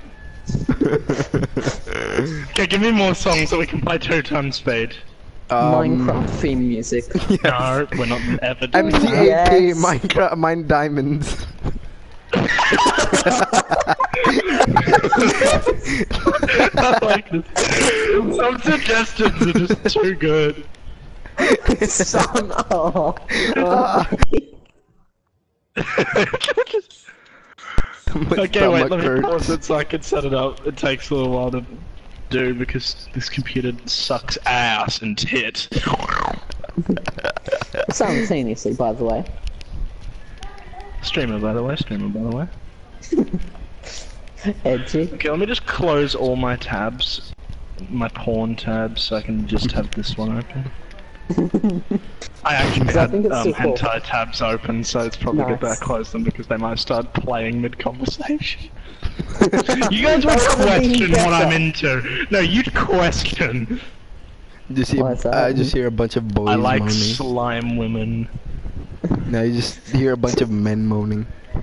Okay, give me more songs so we can play two times speed. Um, Minecraft theme music. No, we're not ever doing M C that. A P, Yes. Minecraft, Mine Diamonds. I like this. Some suggestions are just too good. Son of. Oh. Okay, wait, let me pause it so I can set it up. It takes a little while to do because this computer sucks ass and tit. Simultaneously, by the way. Streamer, by the way, streamer, by the way. Edgy. Okay, let me just close all my tabs, my porn tabs, so I can just have this one open. I actually So I had think it's um, still cool. hentai tabs open, so it's probably good that I Nice. close them because they might start playing mid-conversation. You guys would That would've been question what I'm better. into. No, you'd question. Just hear, Why is that? I just hear a bunch of boys I like moaning. slime women. Now you just hear a bunch of men moaning. I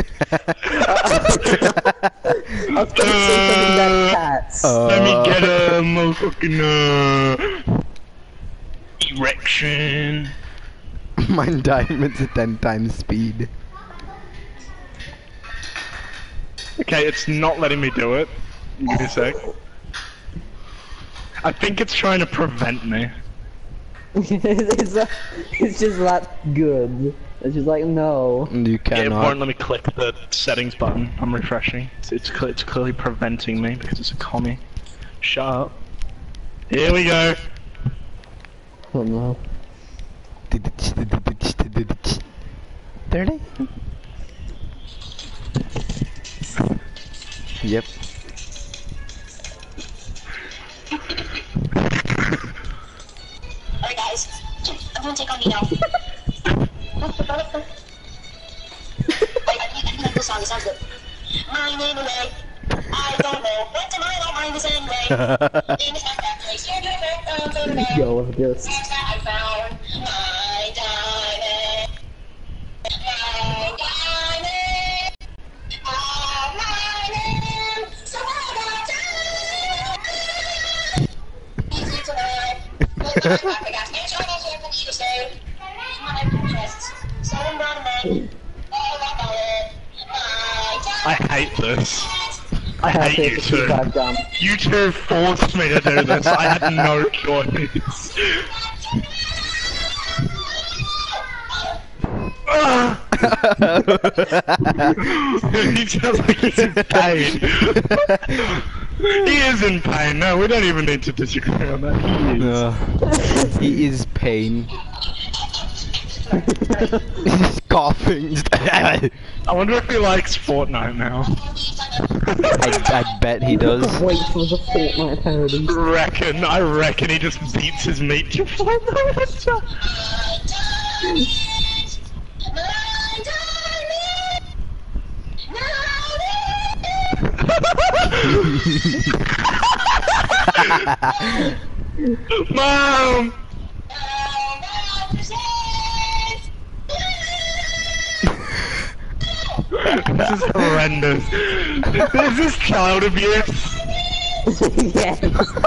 was gonna say something about cats. Uh, Let me get a motherfucking uh, erection. Mine diamonds at ten times speed. Okay, it's not letting me do it. Give me a sec. I think it's trying to prevent me. it's, uh, it's just that good. It's just like, no. And you It won't cannot. let me click the settings button. I'm refreshing. It's it's, cl it's clearly preventing me because it's a commie. Shut up. Here we go. Oh no. Thirty. Yep. Alright guys, I'm gonna take on me now. Wait, I think I think this song, it sounds good. My name away. I don't know what to mind, I'll mind this anyway. In this backpack place, here, here, here, um, go to bed. Yo, look at this. Here's that I found my diamond. My diamond. Oh, my name. So I got diamond. Easy to learn. Look at my backpack, I got to shine my hair from either side. My chests. So I'm gonna make all that diamond. My I diamond. hate this. I That's hate it, you it's two. I've done. You two forced me to do this. I had no choice. Ah! He sounds like he's in pain. He is in pain. No, we don't even need to disagree on that. He is. Uh, he is pain. He's coughing. I, I wonder if he likes Fortnite now. I bet he does. Wait for the Fortnite parody. Reckon, I reckon he just beats his meat to Fortnite. Mom! This is horrendous. This is child abuse. Yes.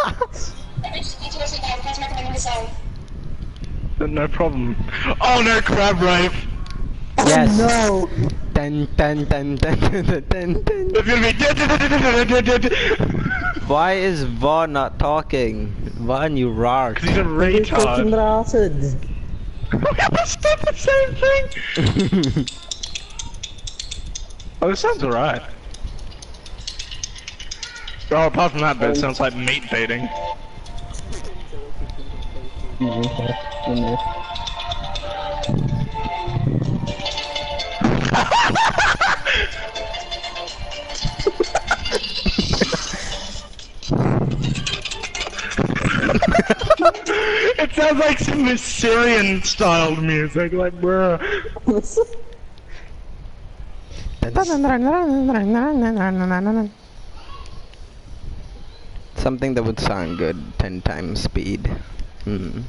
No problem. Oh no, crab rape. Yes. No. Dun, dun, dun, dun, dun, dun, dun, dun. It's gonna be. Why is Vaughn not talking? Vaughn, you rar. Because he's a He's fucking retard. retarded. We almost said the same thing. Oh, this sounds alright. Oh, apart from that bit, it sounds like meat baiting. It sounds like some Assyrian styled music, like bruh. Something that would sound good ten times speed. Hmm.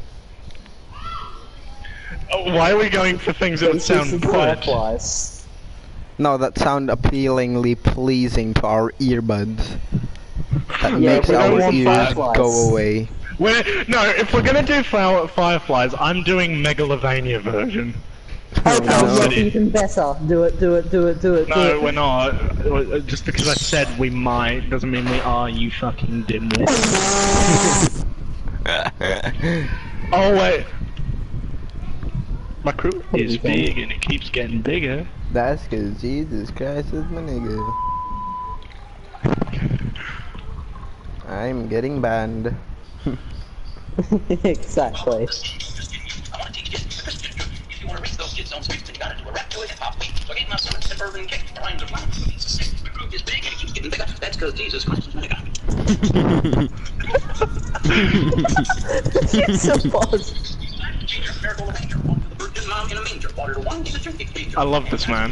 Oh, why are we going for things that would sound good? Fireflies. No, that sound appealingly pleasing to our earbuds. That Yeah, makes we don't our want ears fireflies. go away. We're, no, if we're gonna do flower, Fireflies, I'm doing Megalovania version. Oh, no. no, even better. Do it, do it, do it, do it, do No, it. we're not. Uh, Just because I said we might doesn't mean we are, you fucking dimwit. Oh wait. My crew do is you think? big and it keeps getting bigger. That's cause Jesus Christ is my nigga. I'm getting banned. Exactly. I want to teach you. If you want to reach those kids on streets, then you gotta do a rap to it, hip hop beat. So I gave myself a suburban kick. Rhymes are flying, so it's a sick. The group is big and it keeps getting bigger. That's because Jesus Christ is my nigga. It's so fun. I love this man.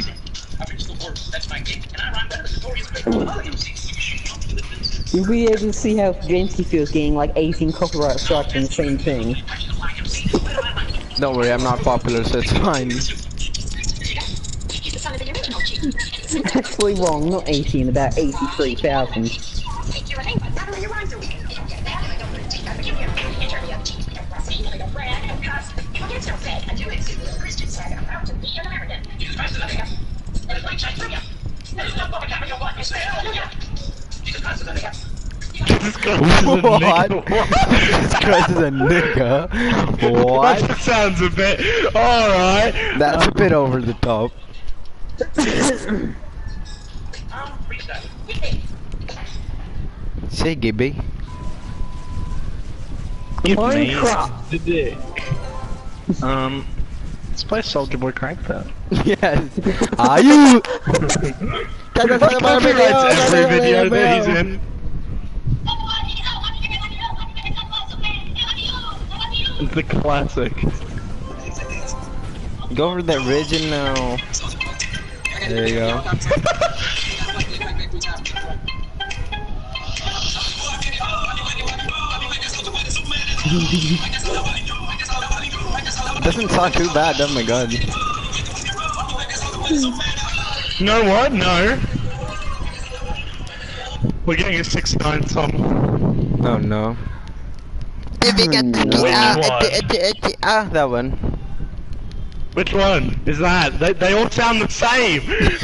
You'll be able to see how Jameski feels getting like eighteen copyright strikes on the same thing. Don't worry, I'm not popular, so it's fine. Actually wrong, not eighteen, about eighty-three thousand. What? Jesus Christ is a nigga. What? That sounds a bit alright. That's a bit over the top. Say Gibby. Give me Minecraft. the dick. Um, let's play Soldier Boy Crackpot. Yes. Are you? Copyrights every video that he's in. The classic. Go for the original. There you go. Doesn't sound too bad, oh my god. No what? No. We're getting a six nine song. Oh no. Ah, that one. Which one is that? They, they all sound the same.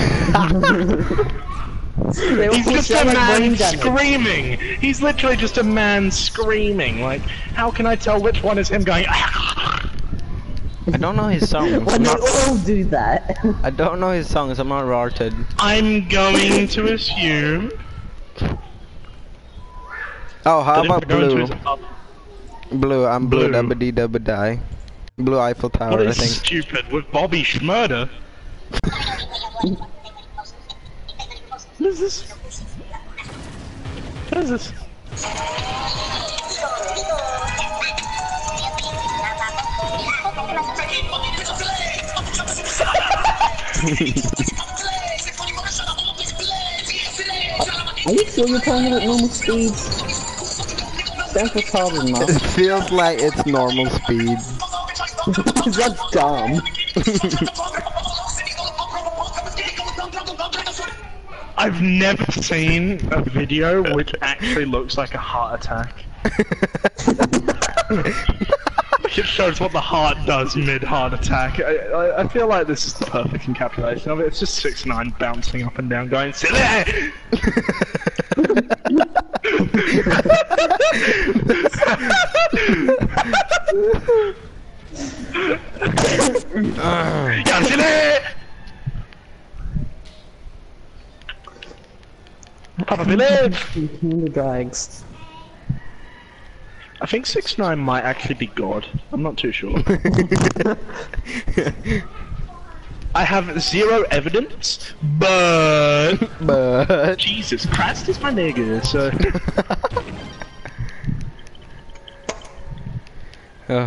They all He's just a sound like man brain damage. screaming. He's literally just a man screaming. Like, how can I tell which one is him going? I don't know his songs. When I'm they not, all do that. I don't know his songs, I'm not retarded. I'm going to assume. Oh, how that if about we're going to Blue? his up- Blue, I'm Blue, Blue. Dubba Dee Dubba Die. Blue Eiffel What Tower, I is think. stupid with Bobby Schmurder? What is this? What is this? Are you sure you're playing it at normal speed? Sounds retarded enough. It feels like it's normal speed. That's dumb. I've never seen a video which actually looks like a heart attack. Like it shows what the heart does mid-heart attack. I, I, I feel like this is the perfect encapsulation of it. It's just six nine bouncing up and down going, silly! Yeah, silly! Papa Village! The drags. I think six nine might actually be God. I'm not too sure. I have zero evidence, but But Jesus Christ is my nigga, so Uh,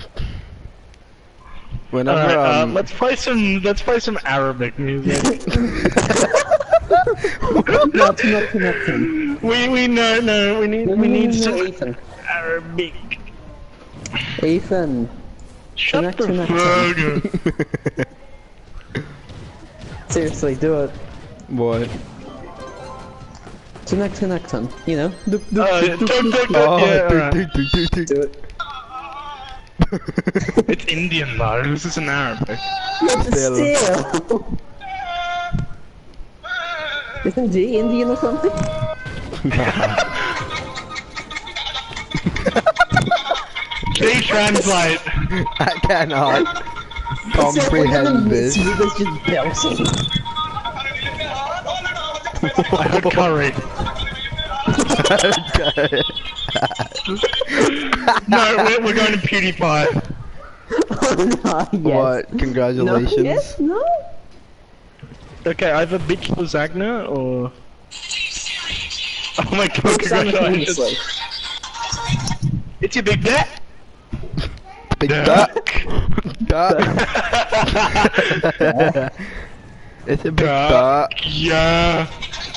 whenever Alright, uh, um, let's play some. Let's play some Arabic music. No, it's not connecting. we we no no we need No, we no, need no, some Ethan. Arabic. Ethan. Shut Connect, the connect, fuck up. Seriously, do it. what? Connect, connect, him. You know? Do, do, Uh, do, do, don't, do, don't, do. don't, Oh, yeah, do, alright. do, do, do, do. Do it. It's Indian though. This isn't Arabic. Still. Still. Isn't G Indian or something? They translate. I cannot comprehend this. You guys just belting. I heard curry. No, we're, we're going to PewDiePie. Oh, no, yes. What? No, Congratulations. yes, no. Okay, either bitch lasagna or. Oh my god! Congratulations! Simultaneously. It's your big bet. Big Duck. duck. Duck. It's a big Duck. duck. Yeah.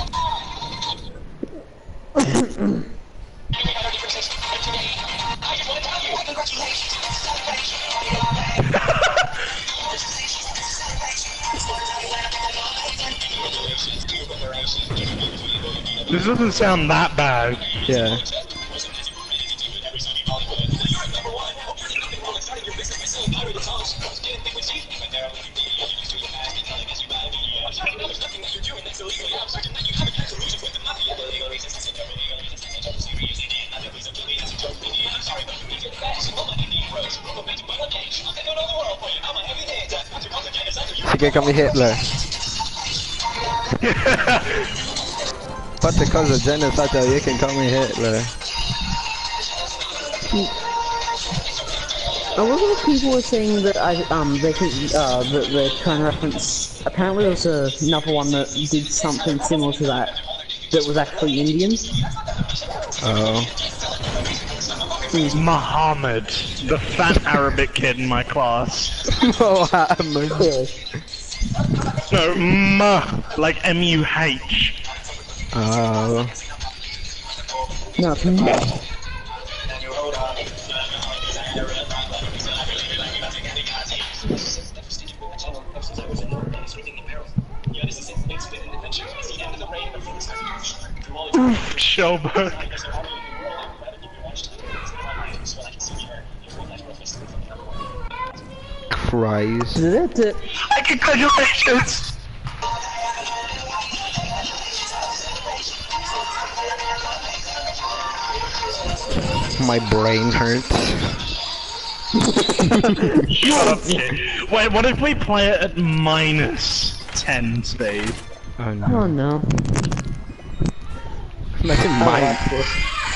This doesn't sound that bad. Yeah. Sige kami Hitler. But because of genocide, you can call me Hitler. A lot of people were saying that I um they could uh that they're trying to reference. Apparently there was a, another one that did something similar to that that was actually Indian. Oh. Muhammad, the fat Arabic kid in my class. Muhammad. Really? No, muh, like M U H. Oh. No, it's not. Shelburne. Christ. That's it. Congratulations! My brain hurts. Shut up, kid. Wait, what if we play it at minus ten speed? Oh no. Oh no. Imagine I mine. like this.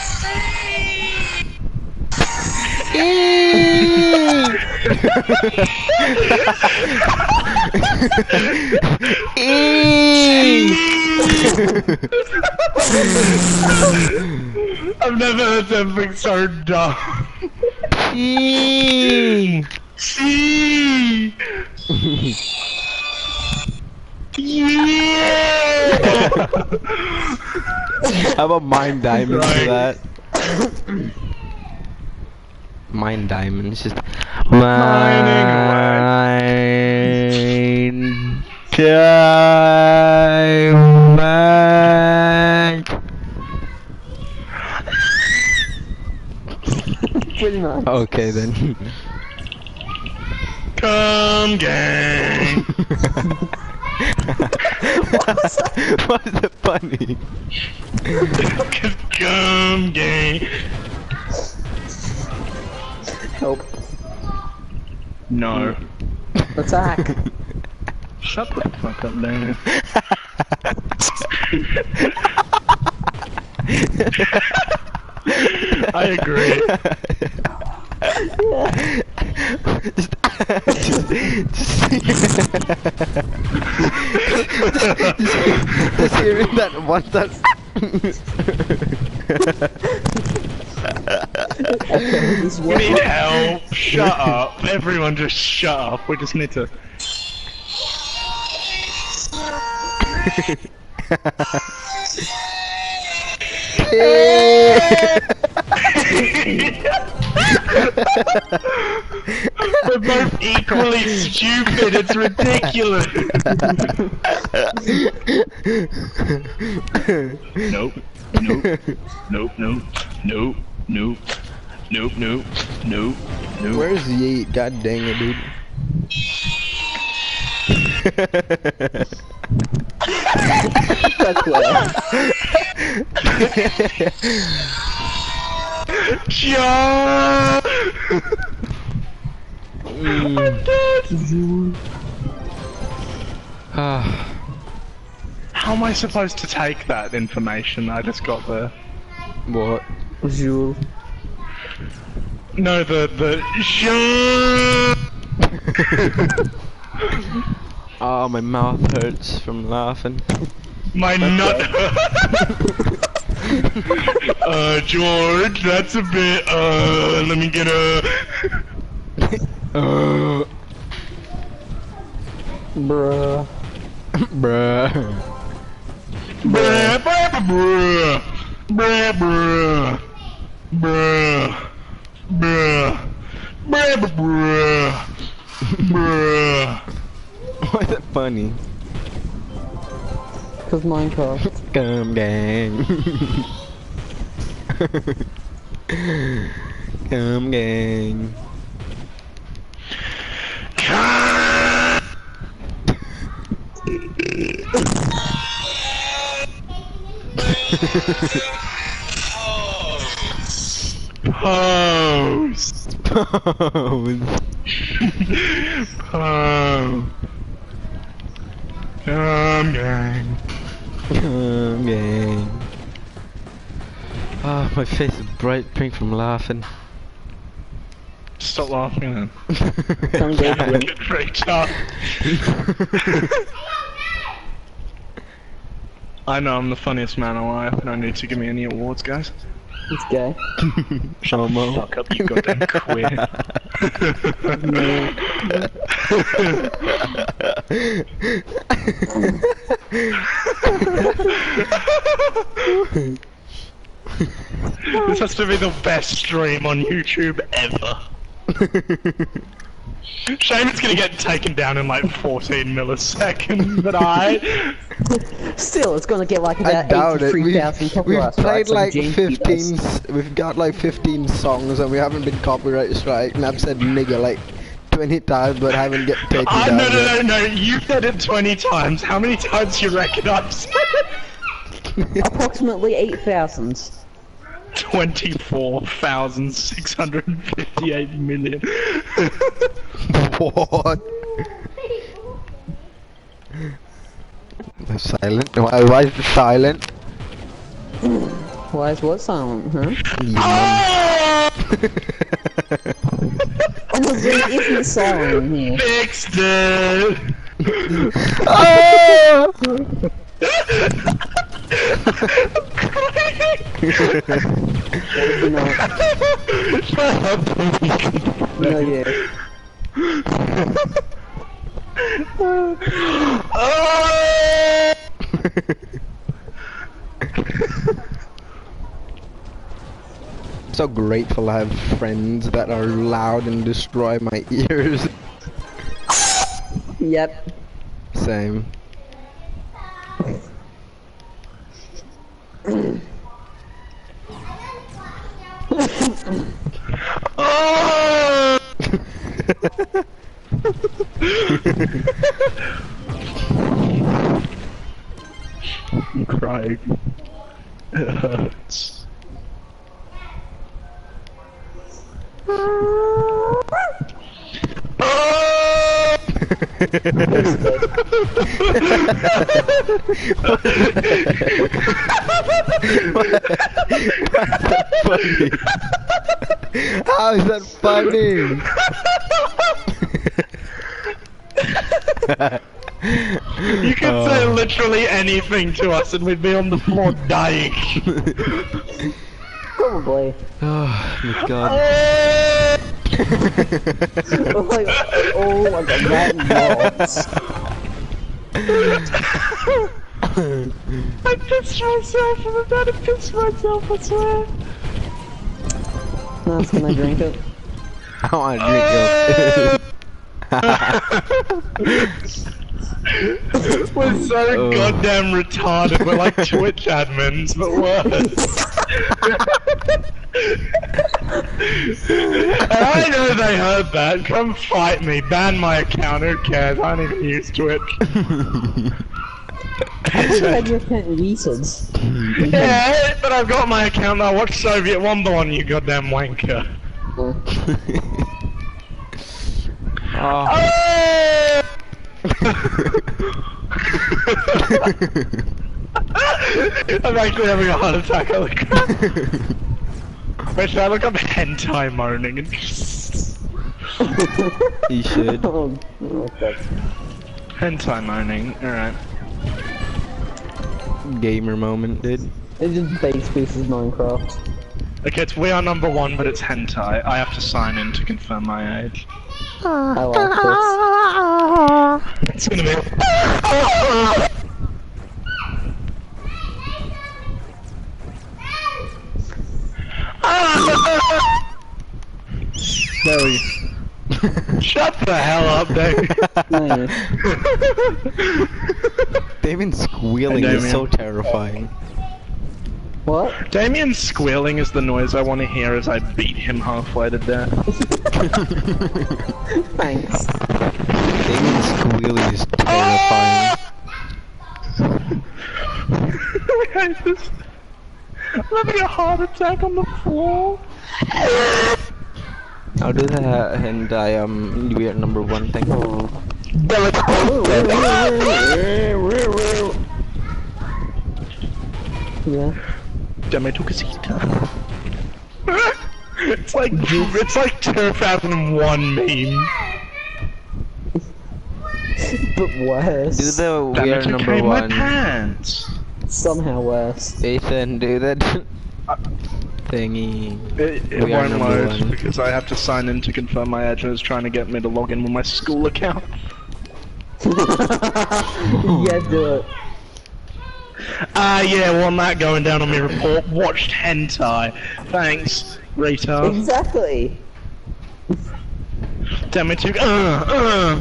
I've never heard something so dumb. See. Yeah. How about mine diamonds for Right. that? Mine diamonds, just Mining mine diamond. Pretty much. Okay then. Come gang. Why is it funny? Come gang. Help. No. Attack. Shut the fuck up, Dan. I agree. just, just, just, just hearing that one time. This is We what need help. Shut up. Everyone just shut up. We just need to... We're both equally stupid. It's ridiculous. Nope. Nope. Nope. Nope. Nope. Nope. Nope. Nope. Nope. Nope. Where's Yeet? God dang it, dude. That's where. John! Mm. Ah, How am I supposed to take that information I just got there? What? Jules. No, the the Jean. Oh, my mouth hurts from laughing. My nut. uh, George, that's a bit. Uh, let me get a. Uh, Bruh. bruh. Bruh, bruh, bruh, bruh, bruh, bruh, bruh, bruh, bruh, bruh. Why is that funny? Cause Minecraft. Come gang. Come gang. Pose. Pose. Pose. Come gang. Come gang. Ah, my face is bright pink from laughing. Stop laughing then. Come get I it. get freaked out. I know I'm the funniest man alive. I don't need to give me any awards, guys. It's gay. Shut the fuck up, you goddamn queer. This has to be the best stream on YouTube ever. Shame it's gonna get taken down in like fourteen milliseconds, but I... Still, it's gonna get like I about doubt it. eighty-three We've, thousand we've copyright played strikes like James fifteen. does. s- We've got like fifteen songs and we haven't been copyright strike. And I've said nigga like twenty times, but haven't get taken Ah, down. no, no, yet. no, no, you said it twenty times. How many times do you reckon I've said it? Approximately eight thousand. twenty-four thousand six hundred fifty-eight million. What? It's silent. Why, why is it silent? Why is what silent, huh? Ah! And the ring isn't silent in here. Fixed it! No, Shut up. no, yeah. Ah! So grateful I have friends that are loud and destroy my ears. Yep. Same. Ah! I'm crying. It hurts. Ah! Funny. How is that funny? You could say literally anything to us and we'd be on the floor dying. Probably. Oh my god. Like, oh my god, that rocks. I pissed myself. I'm about to piss myself, I swear. Nice, can I drink it? I want to drink it. We're so Oh. goddamn retarded. We're like Twitch admins, but worse. And I know they heard that. Come fight me. Ban my account. Who cares? I don't even use Twitch. I think I just can't research. Yeah, but I've got my account. I watch Soviet Womble on you, goddamn wanker. Oh. I'm actually having a heart attack. I look. Wait, should I look up hentai moaning? And You should. Oh, okay. hentai moaning. All right. Gamer moment, dude. It's just base pieces Minecraft. Okay, it's we are number one, but it's hentai. I have to sign in to confirm my age. I like It's gonna be. There we go. Shut the hell up, Dave. this. Damien squealing Hey, is so Damien. terrifying. What? Damien squealing is the noise I want to hear as I beat him halfway to death. Thanks. Damien squealing is terrifying. I hate this. I'm having a heart attack on the floor. I'll do that and I um weird number one thing. Yeah. Dame tu casita. It's like it's like two thousand one meme. But worse. Do the Damn weird it, number okay, my one. pants. Somehow worse. Ethan, do that thingy. It, it We are won't number load one. because I have to sign in to confirm my address, trying to get me to log in with my school account. Yeah, do it. Ah, yeah, want that going down on my report. Watched hentai. Thanks, retard. Exactly. Damn it, you. Uh,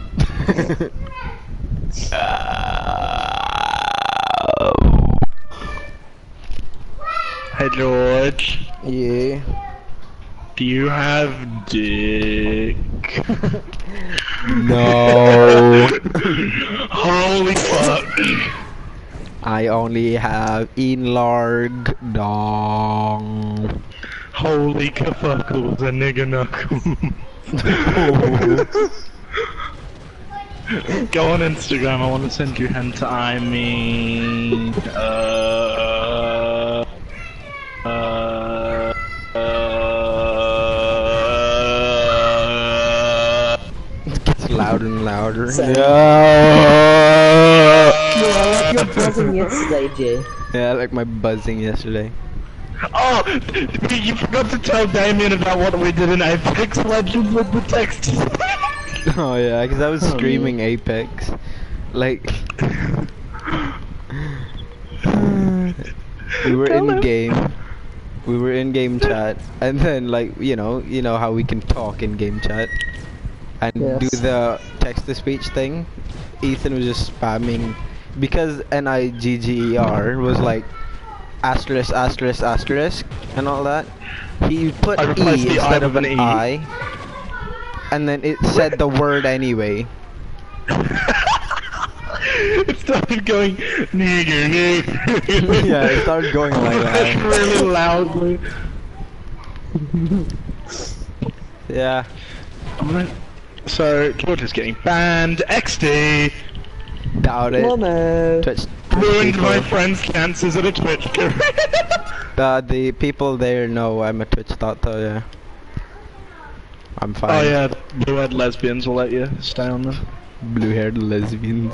uh. Hey, George. Yeah. Do you have dick? No. Holy fuck. I only have enlarged dong. Holy kafuckles, a nigga knuckle. Go on Instagram, I want to send you hentai. I mean, uh, uh, uh, It's louder and louder. Same. Yeah. Yeah, like your buzzing yesterday, Jay. Yeah, like my buzzing yesterday. Oh, you forgot to tell Damien about what we did in Apex Legends with the text. Oh yeah, because I was Oh, streaming Apex. Like, we were Tell in him. game. We were in game chat, and then like you know, you know how we can talk in game chat, and Yes. do the text to speech thing. Ethan was just spamming because N I G G E R was like asterisk asterisk asterisk and all that. He put I E replaced the I instead of with an an E. I, and then it said the word anyway. It started going nigger nigger. Yeah, it started going like that. really loudly. Yeah. I'm gonna... So George is getting banned. X D Doubt it. Momo. Twitch. ruined people. my friend's chances at a Twitch career. Uh, the people there know I'm a Twitch thought, yeah. I'm fine. Oh yeah, blue-haired lesbians will let you stay on them. Blue-haired lesbians.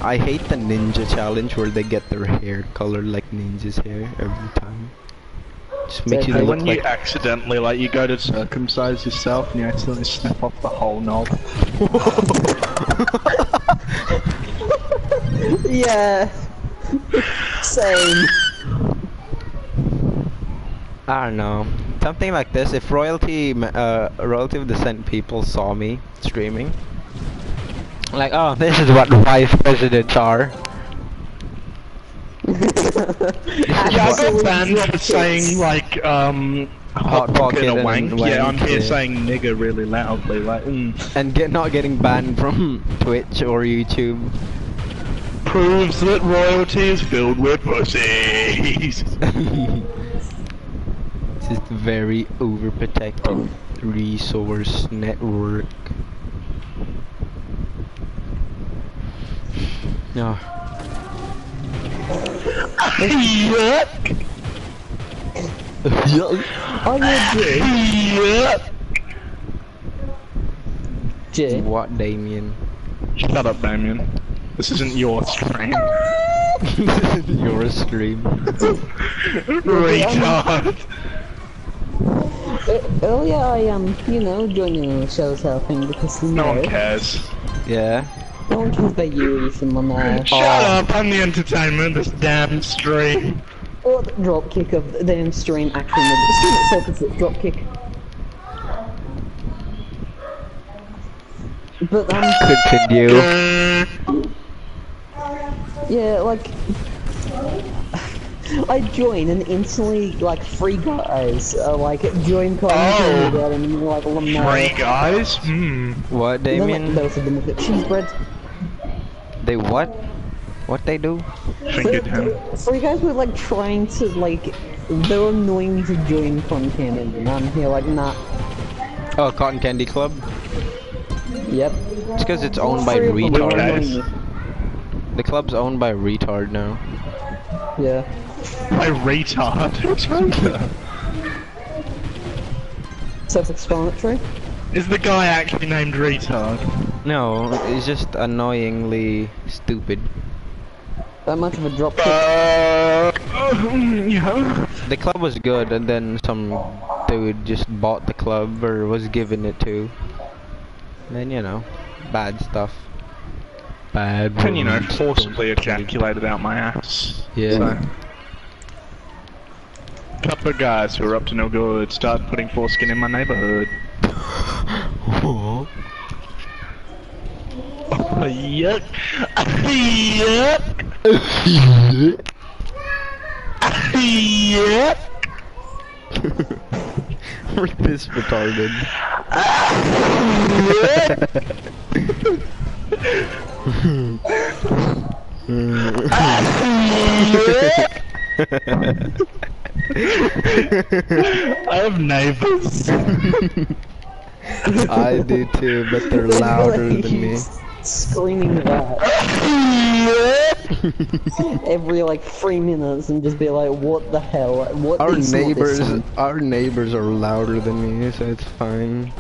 I hate the ninja challenge where they get their hair colored like ninjas' hair every time. Just makes you Hey, look when you like accidentally, like, you go to circumcise yourself and you accidentally snap off the whole knob. Yeah. Same. I don't know, something like this. If royalty, ma- uh, royalty of descent people saw me streaming, like, oh, this is what vice presidents are. Yeah, I got banned for saying, like, um, hot pocket and a wank. Yeah, I'm here yeah. saying nigger really loudly, like, mm. And get not getting banned from Twitch or YouTube. Proves that royalty is filled with pussies. This is very overprotected resource network. No. Yuck! Oh, yeah, Yuck! Jay. Jay. What, Damien? Shut up, Damien. This isn't your stream. This is your stream. Retard! E- Earlier, I, um, you know, joined in on the show's helping because, you No know, one cares. Yeah. no one cares about you, Ethan Lamar. Shut up, I'm the entertainment of this damn stream. Or the dropkick of the damn stream, actually, no, the stream itself is the dropkick. But, um, Continue. yeah, like, I join and instantly, like, free guys, uh, like, join commenting Oh. about and, like, Lamar. Three guys? Hmm. What, And then, like, Damien? those are the with cheese bread. They what? What they do? Fingered him. Free guys were, like, trying to, like, they were annoying me to join content and I'm here, like, nah. Oh, Cotton Candy Club? Yep. It's because it's owned by Three of them were retard. annoying me. The club's owned by retard now. Yeah. My retard. What's wrong with that? Self-explanatory. Is the guy actually named retard? No, it's just annoyingly stupid. That much of a drop kick. Uh, yeah. The club was good, and then some dude just bought the club or was given it to. And then, you know, bad stuff. Bad. And, you know, words. forcibly ejaculated out my ass. Yeah. So. Couple of guys who are up to no good started putting foreskin in my neighborhood. Oh. Oh, yuck! Yuck! Yuck! We're this retarded. I have neighbors. I do too, but they're louder than me. Screaming that every like three minutes and just be like, what the hell? What Our is not this neighbors, song? our neighbors are louder than me, so it's fine.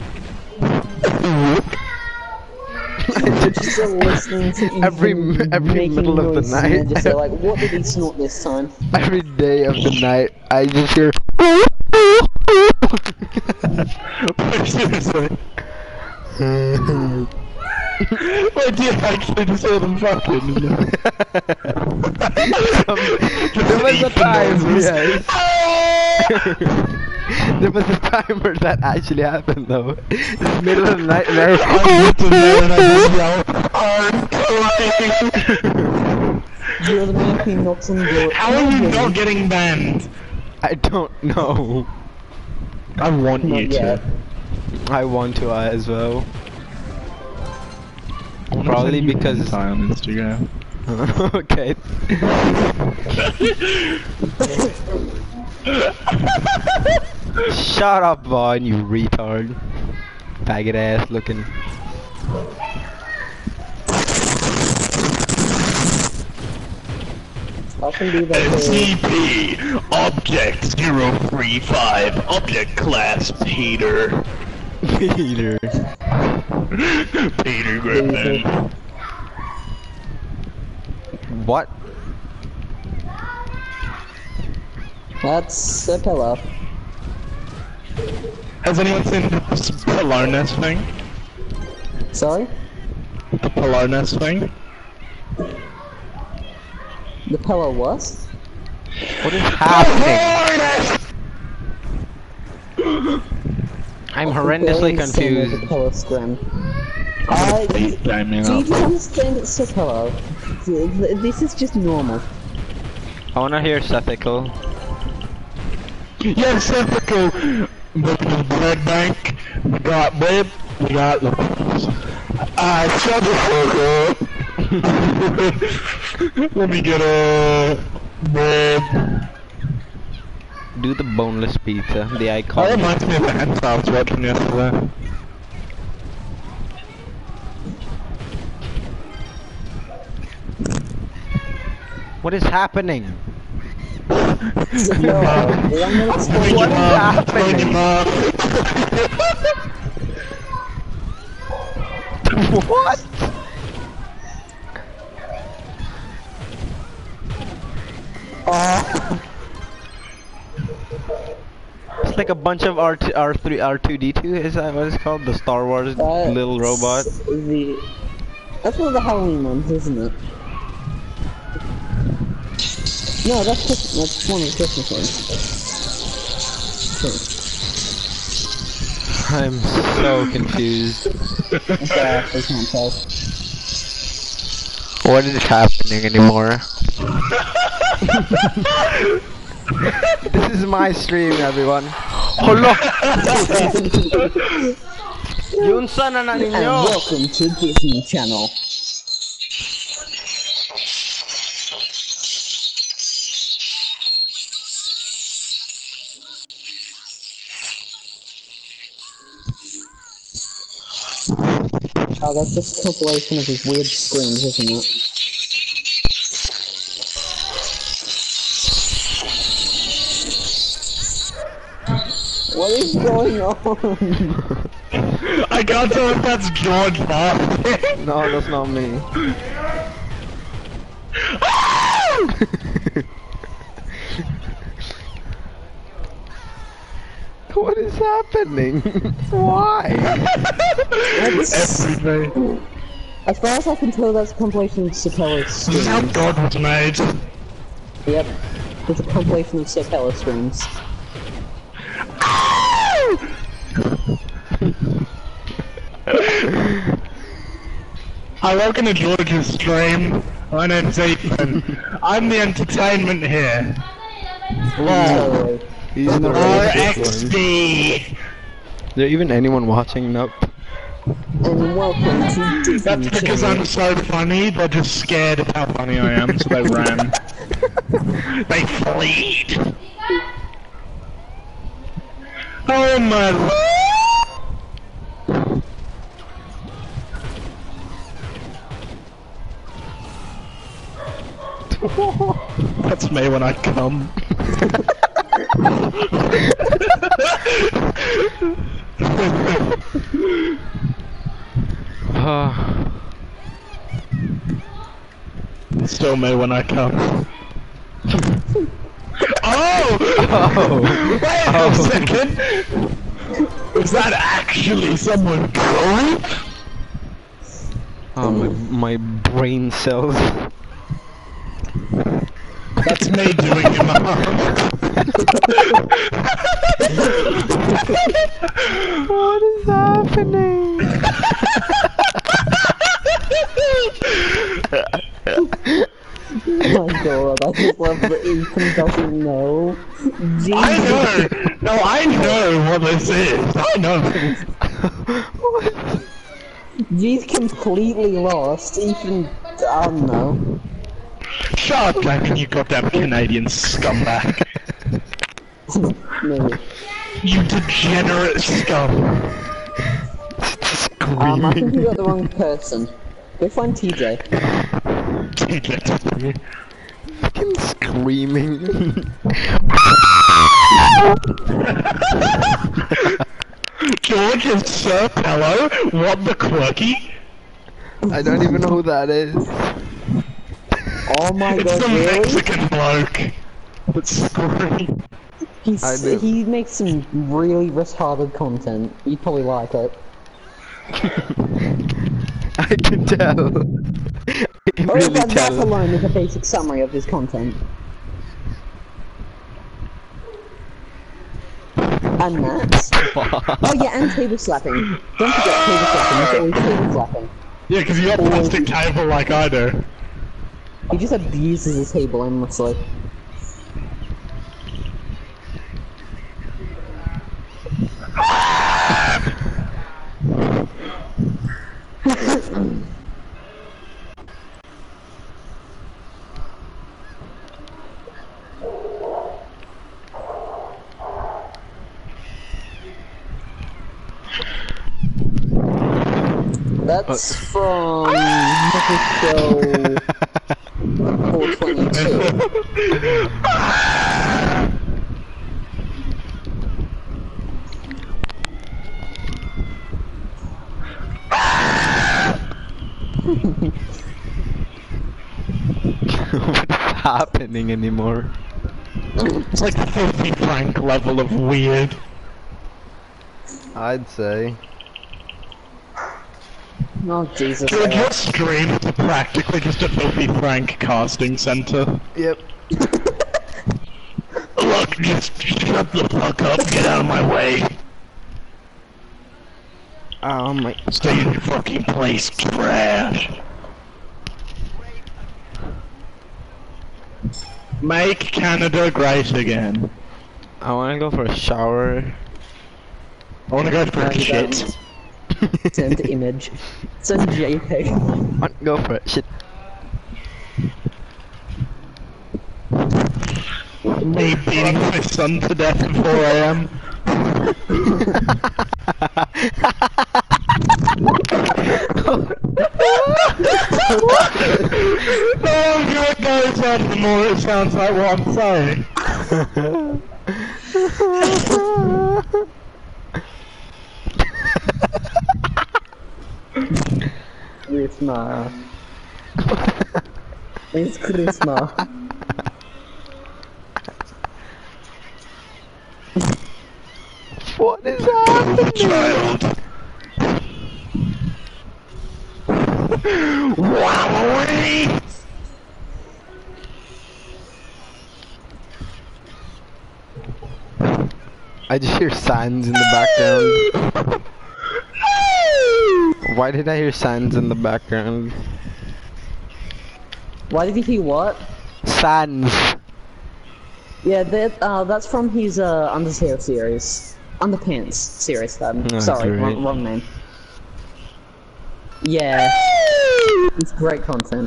Just uh, listening to Every Ethan every making middle of the noises and night. just be like, what did he snort this time? Every day of the night, I just hear. Seriously. Wait, do you actually just hear them fucking? There was a time, yes. There was a time where that actually happened, though. In the middle of the night, and I You're the man who knocks on the door. How are you not getting banned? I don't know. I want Not you yet. to. I want to uh, as well. Probably because. on Instagram. Okay. Shut up, Vaughn, you retard. Faggot ass looking. I can do that. uh, C P Object zero three five Object Class Peter. Peter. Peter Griffin. What? That's a pillow. Has anyone seen this Polonus thing? Sorry? The Polonus thing? The pillow what? What is happening? I'm horrendously Barely understand what confused. The pillow scrim. Uh, do I mean, do you understand it's a pillow? Th- th- This is just normal. I wanna hear Sethical. Yes, typical. Look at the blood bank. We got Web. We got the. I shut the fuck up. Let me get a Web. Do the boneless pizza, the That icon. reminds me of the hentai I was watching yesterday. What is happening? No, I'm gonna explain What is happening? What? It's like a bunch of R two, R three, R two D two. Is that what it's called? The Star Wars Uh, little robot. The that's one of the Halloween ones, isn't it? No, that's Christmas. That's one of the Christmas ones. Sure. I'm so confused. Okay, I can't tell. What is happening anymore? This is my stream, everyone. Hala! Yun sana na And ninyo! welcome to Disney Channel. Oh, that's just a compilation of his weird screams, isn't it? What is going on? I can't tell if that's George laughing. No, that's not me. What is happening? Why? Everything. As far as I can tell, that's a compilation of Sapella This is how screams. God was made. Yep, it's a compilation of Sapella screams. Hi, welcome to George's stream. My name's Ethan. I'm the entertainment here. Totally. He's the R racist X one. D. Is there even anyone watching? Nope. And welcome to Disney That's because Channel. I'm so funny, they're just scared of how funny I am, so they ran. They fleed. Oh my lord. That's me when I come. Still me when I come. Oh! Oh! Wait Oh. a second! Was that actually someone cool? Oh, my, my brain cells. That's me doing your mom. What is happening? Oh my god, I just love that Ethan doesn't know. Jesus. I know! No, I know what this is. I know. He's completely lost. Ethan, I don't know. Shut up, Gavin, you goddamn Canadian scumbag. No. You degenerate scum. Um, I think you got the wrong person. Go find T J. Fucking screaming. George and Sir Pello? What the quirky? I don't even know who that is. Oh my It's god, some really? Mexican bloke that's screaming. He's, I do. he makes some really retarded content. You'd probably like it. I can tell. I can Or really that, that tell. alone is a basic summary of his content. And that. Oh yeah, and table slapping. Don't forget table slapping. He's always table slapping. Yeah, because you got a plastic table like I do. He just abuses his table endlessly. That's from Nickel Show four twenty-two. What's happening anymore? It's like the Filthy Frank level of weird. I'd say. Oh Jesus. Dude, Eric. your stream is practically just a Filthy Frank casting center. Yep. Look, just shut the fuck up, get out of my way. Oh my. Stay in your fucking place, trash. Make Canada great again. I wanna go for a shower. I wanna go for No, a you shit. don't. Send image. Send JPEG. I wanna go for it. Shit. Me beating my son to death at four A M The longer it goes on, the more it sounds like what I'm saying. Christmas. It's Christmas. What is happening? Child. Wowee! I just hear signs in the background. Why did I hear signs in the background? Why did you hear what? Signs. Yeah, that uh, that's from his uh, Undertale series. Underpants series, um, Oh, sorry, that's wrong, right. wrong name. Yeah. It's great content.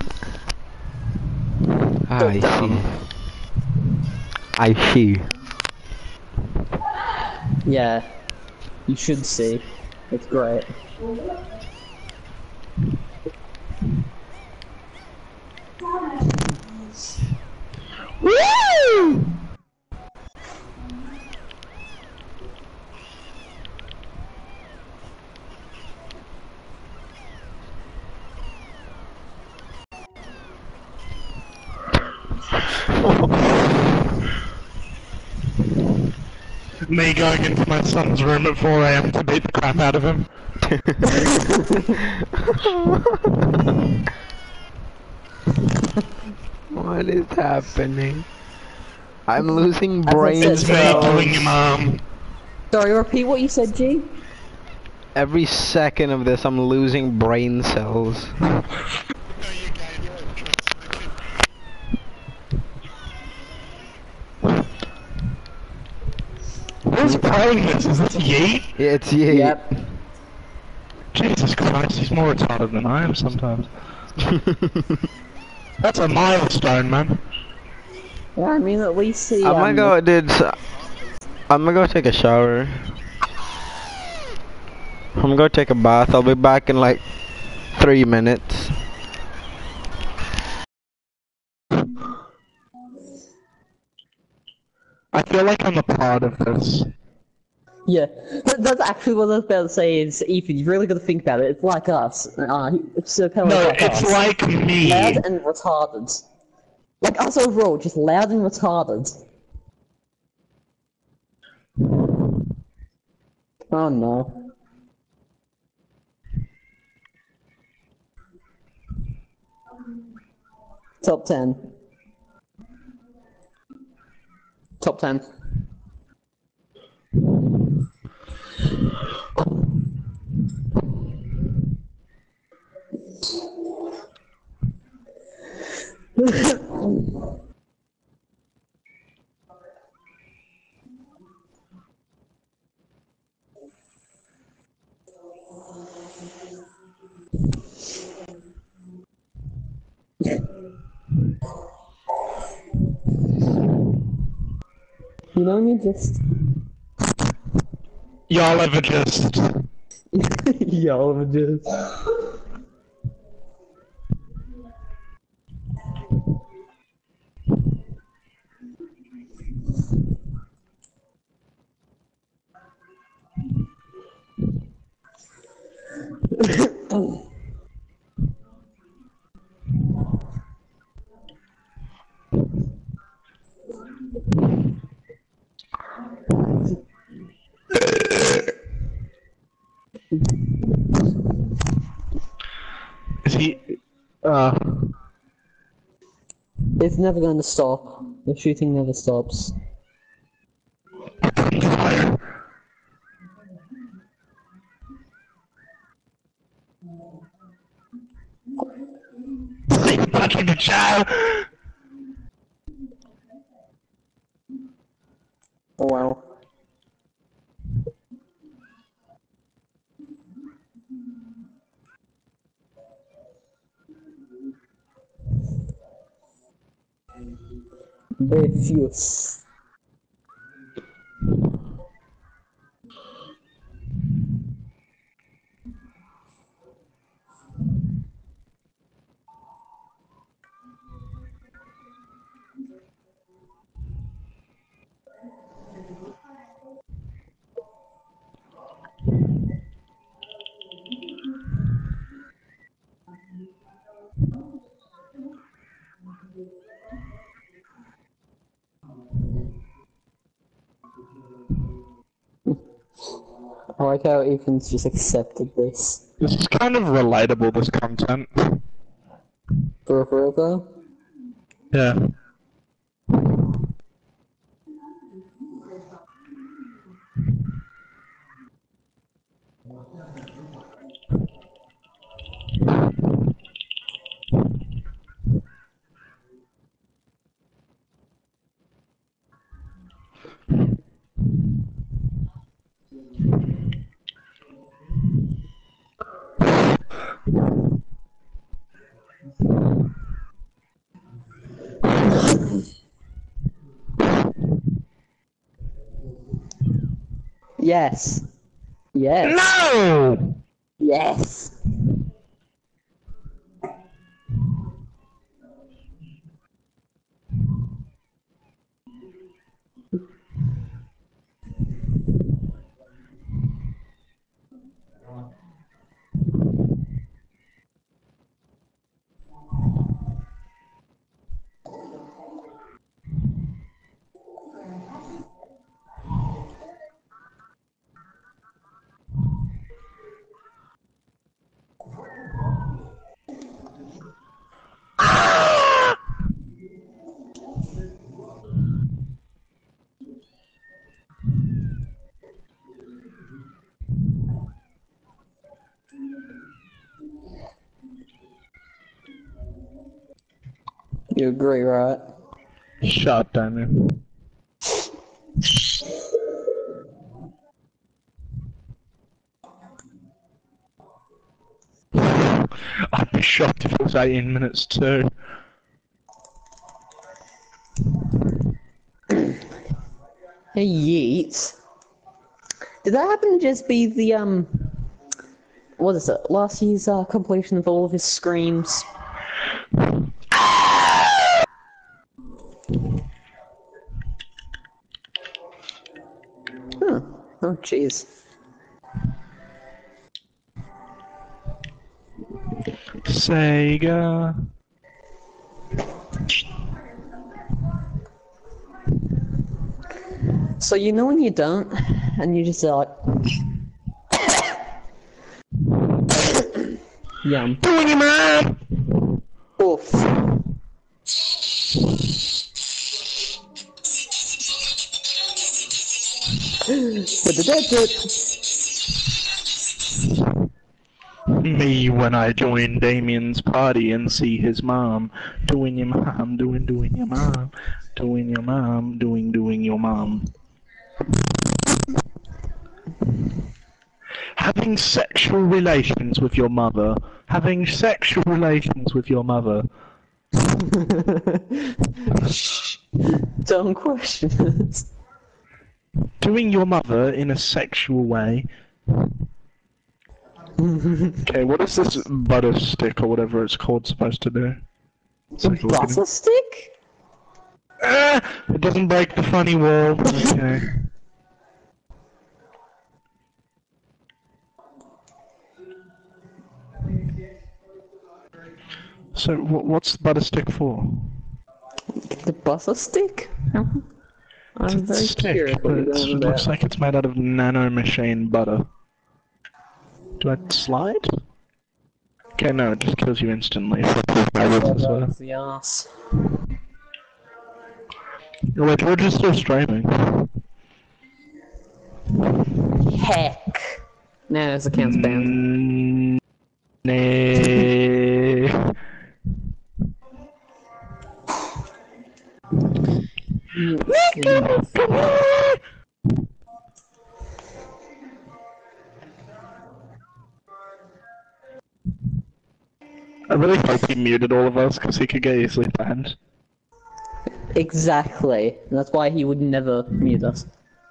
Ah, I dumb. see. I see. Yeah. You should see. It's great. Woo! Me going into my son's room at four A M to beat the crap out of him. What is happening? I'm losing As I brain said, It's me cells. killing your mom. Sorry, repeat what you said, G? Every second of this, I'm losing brain cells. Who's playing this? Is this Yeet? Yeah, it's you. Yep. Jesus Christ, he's more retarded than I am sometimes. That's a milestone, man. Yeah, I mean, at least the, I'm gonna um, go, dude. So, I'm gonna go take a shower. I'm gonna go take a bath. I'll be back in like three minutes. I feel like I'm a part of this. Yeah, that, that's actually what I was about to say. Is Ethan, you've really got to think about it. It's like us. Uh, Sir Pell is No, like it's us. like me. Loud and retarded. Like us overall, just loud and retarded. Oh no. Top ten. Top ten. You know me just... Y'all ever just... Y'all ever just... Is he... Uh... It's never going to stop. The shooting never stops. Fire. Say fucking the child! Oh wow. Refuse. I like how Ethan's just accepted this. This is kind of relatable, this content. For real though? Yeah. Yes. Yes. No! Yes. You agree, right? Shut up, Daniel. I'd be shocked if it was eighteen minutes too. Hey, Yeet. Did that happen to just be the, um... what is it? Last year's uh, completion of all of his screams? Huh. Oh, jeez. Sega. So you know when you don't, and you just like, yum. Doing you, man! Oof. Me when I join Damien's party and see his mom. Doing your mom, doing, doing your mom. Doing your mom, doing, doing your mom. Having sexual relations with your mother. Having sexual relations with your mother. Don't question it. Doing your mother in a sexual way. Okay, what is this butter stick or whatever it's called supposed to do? It's like looking- Butter stick? Ah! It doesn't break the funny wall. Okay. So, wh what's the butter stick for? The butter stick? I'm It's a very stick, curious but what you're it's- going it looks about. like it's made out of nanomachine butter. Do I slide? Okay, no, it just kills you instantly. That's the ass. Oh, wait, we're just still streaming. Heck. No, there's a account's banned. Mm, Nay. I really hope he muted all of us because he could get easily banned. Exactly. That's why he would never mute us.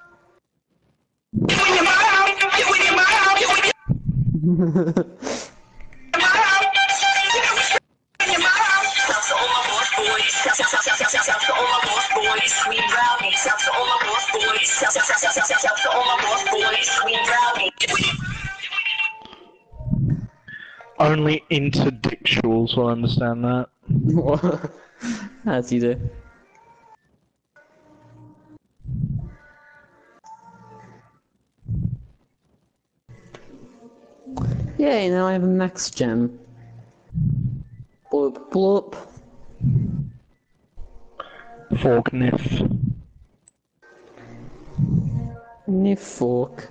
Only interdictuals will understand that. As you do. Yay, now I have a max gem. Bloop bloop. Fork niff. New fork.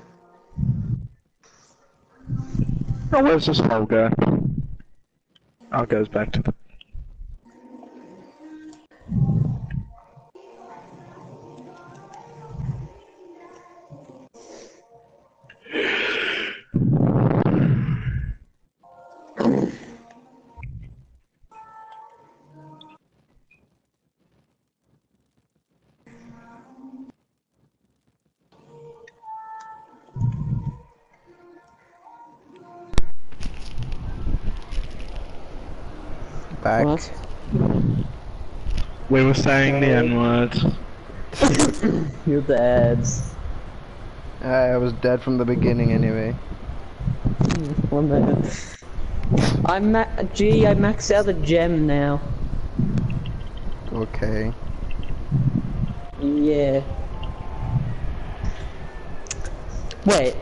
Oh, where's this hole go? Oh, it goes back to the... Back. What? We were saying the N-word. You're dead. I was dead from the beginning anyway. One minute. I'm ma- gee, I maxed out the gem now. Okay. Yeah. Wait.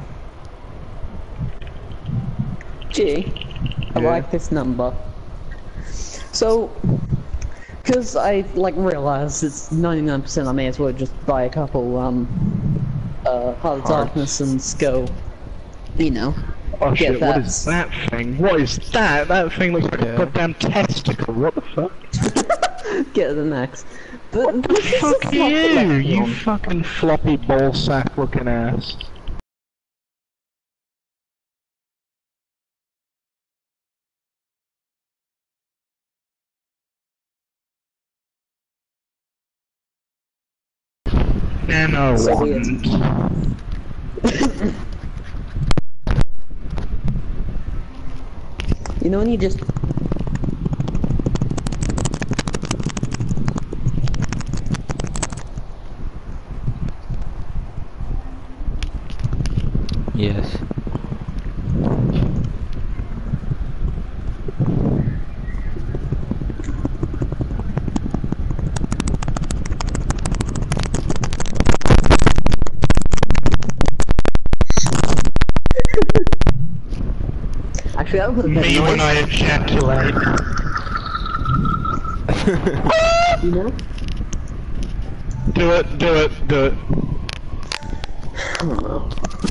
Gee, I Yeah. like this number. So, because I like realized it's ninety-nine percent, I may as well just buy a couple um uh Heart of Hearts. Darkness and go, you know, Oh Get shit, what that. is that thing? What is that? That thing looks like Yeah. a goddamn testicle, what the fuck? get the next. But What the fuck are you? You fucking floppy ball sack looking ass. Nano So weird. wand. You know when you just Actually, that would have Me been when I nice. ejaculate. You know? Do it, do it, do it. I don't know.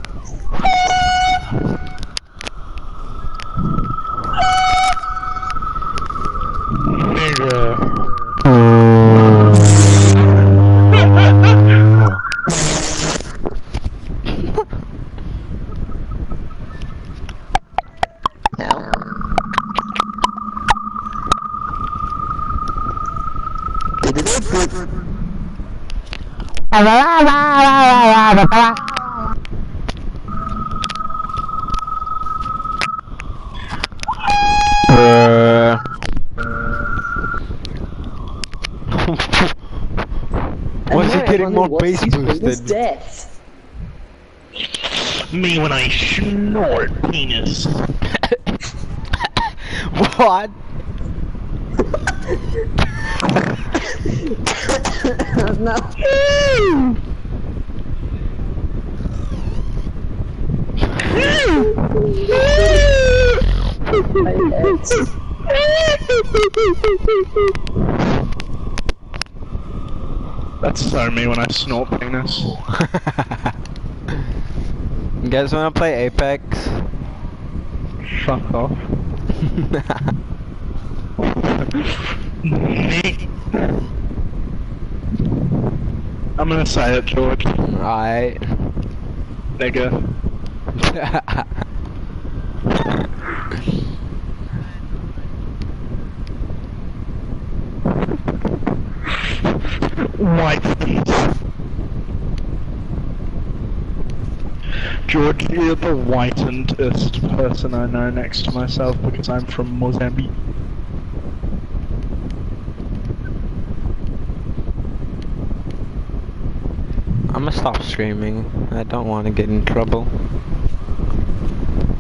Nigga. Why is he I know, getting everyone more wants base his penis boosted? death. Me when I snort penis. What? No. My head. That's so me when I snort penis. You guys wanna play Apex? Fuck off. Me. I'm gonna say it, George. Alright. Nigga. White feet. George, you're the whitenedest person I know next to myself because I'm from Mozambique. I'm gonna stop screaming. I don't want to get in trouble.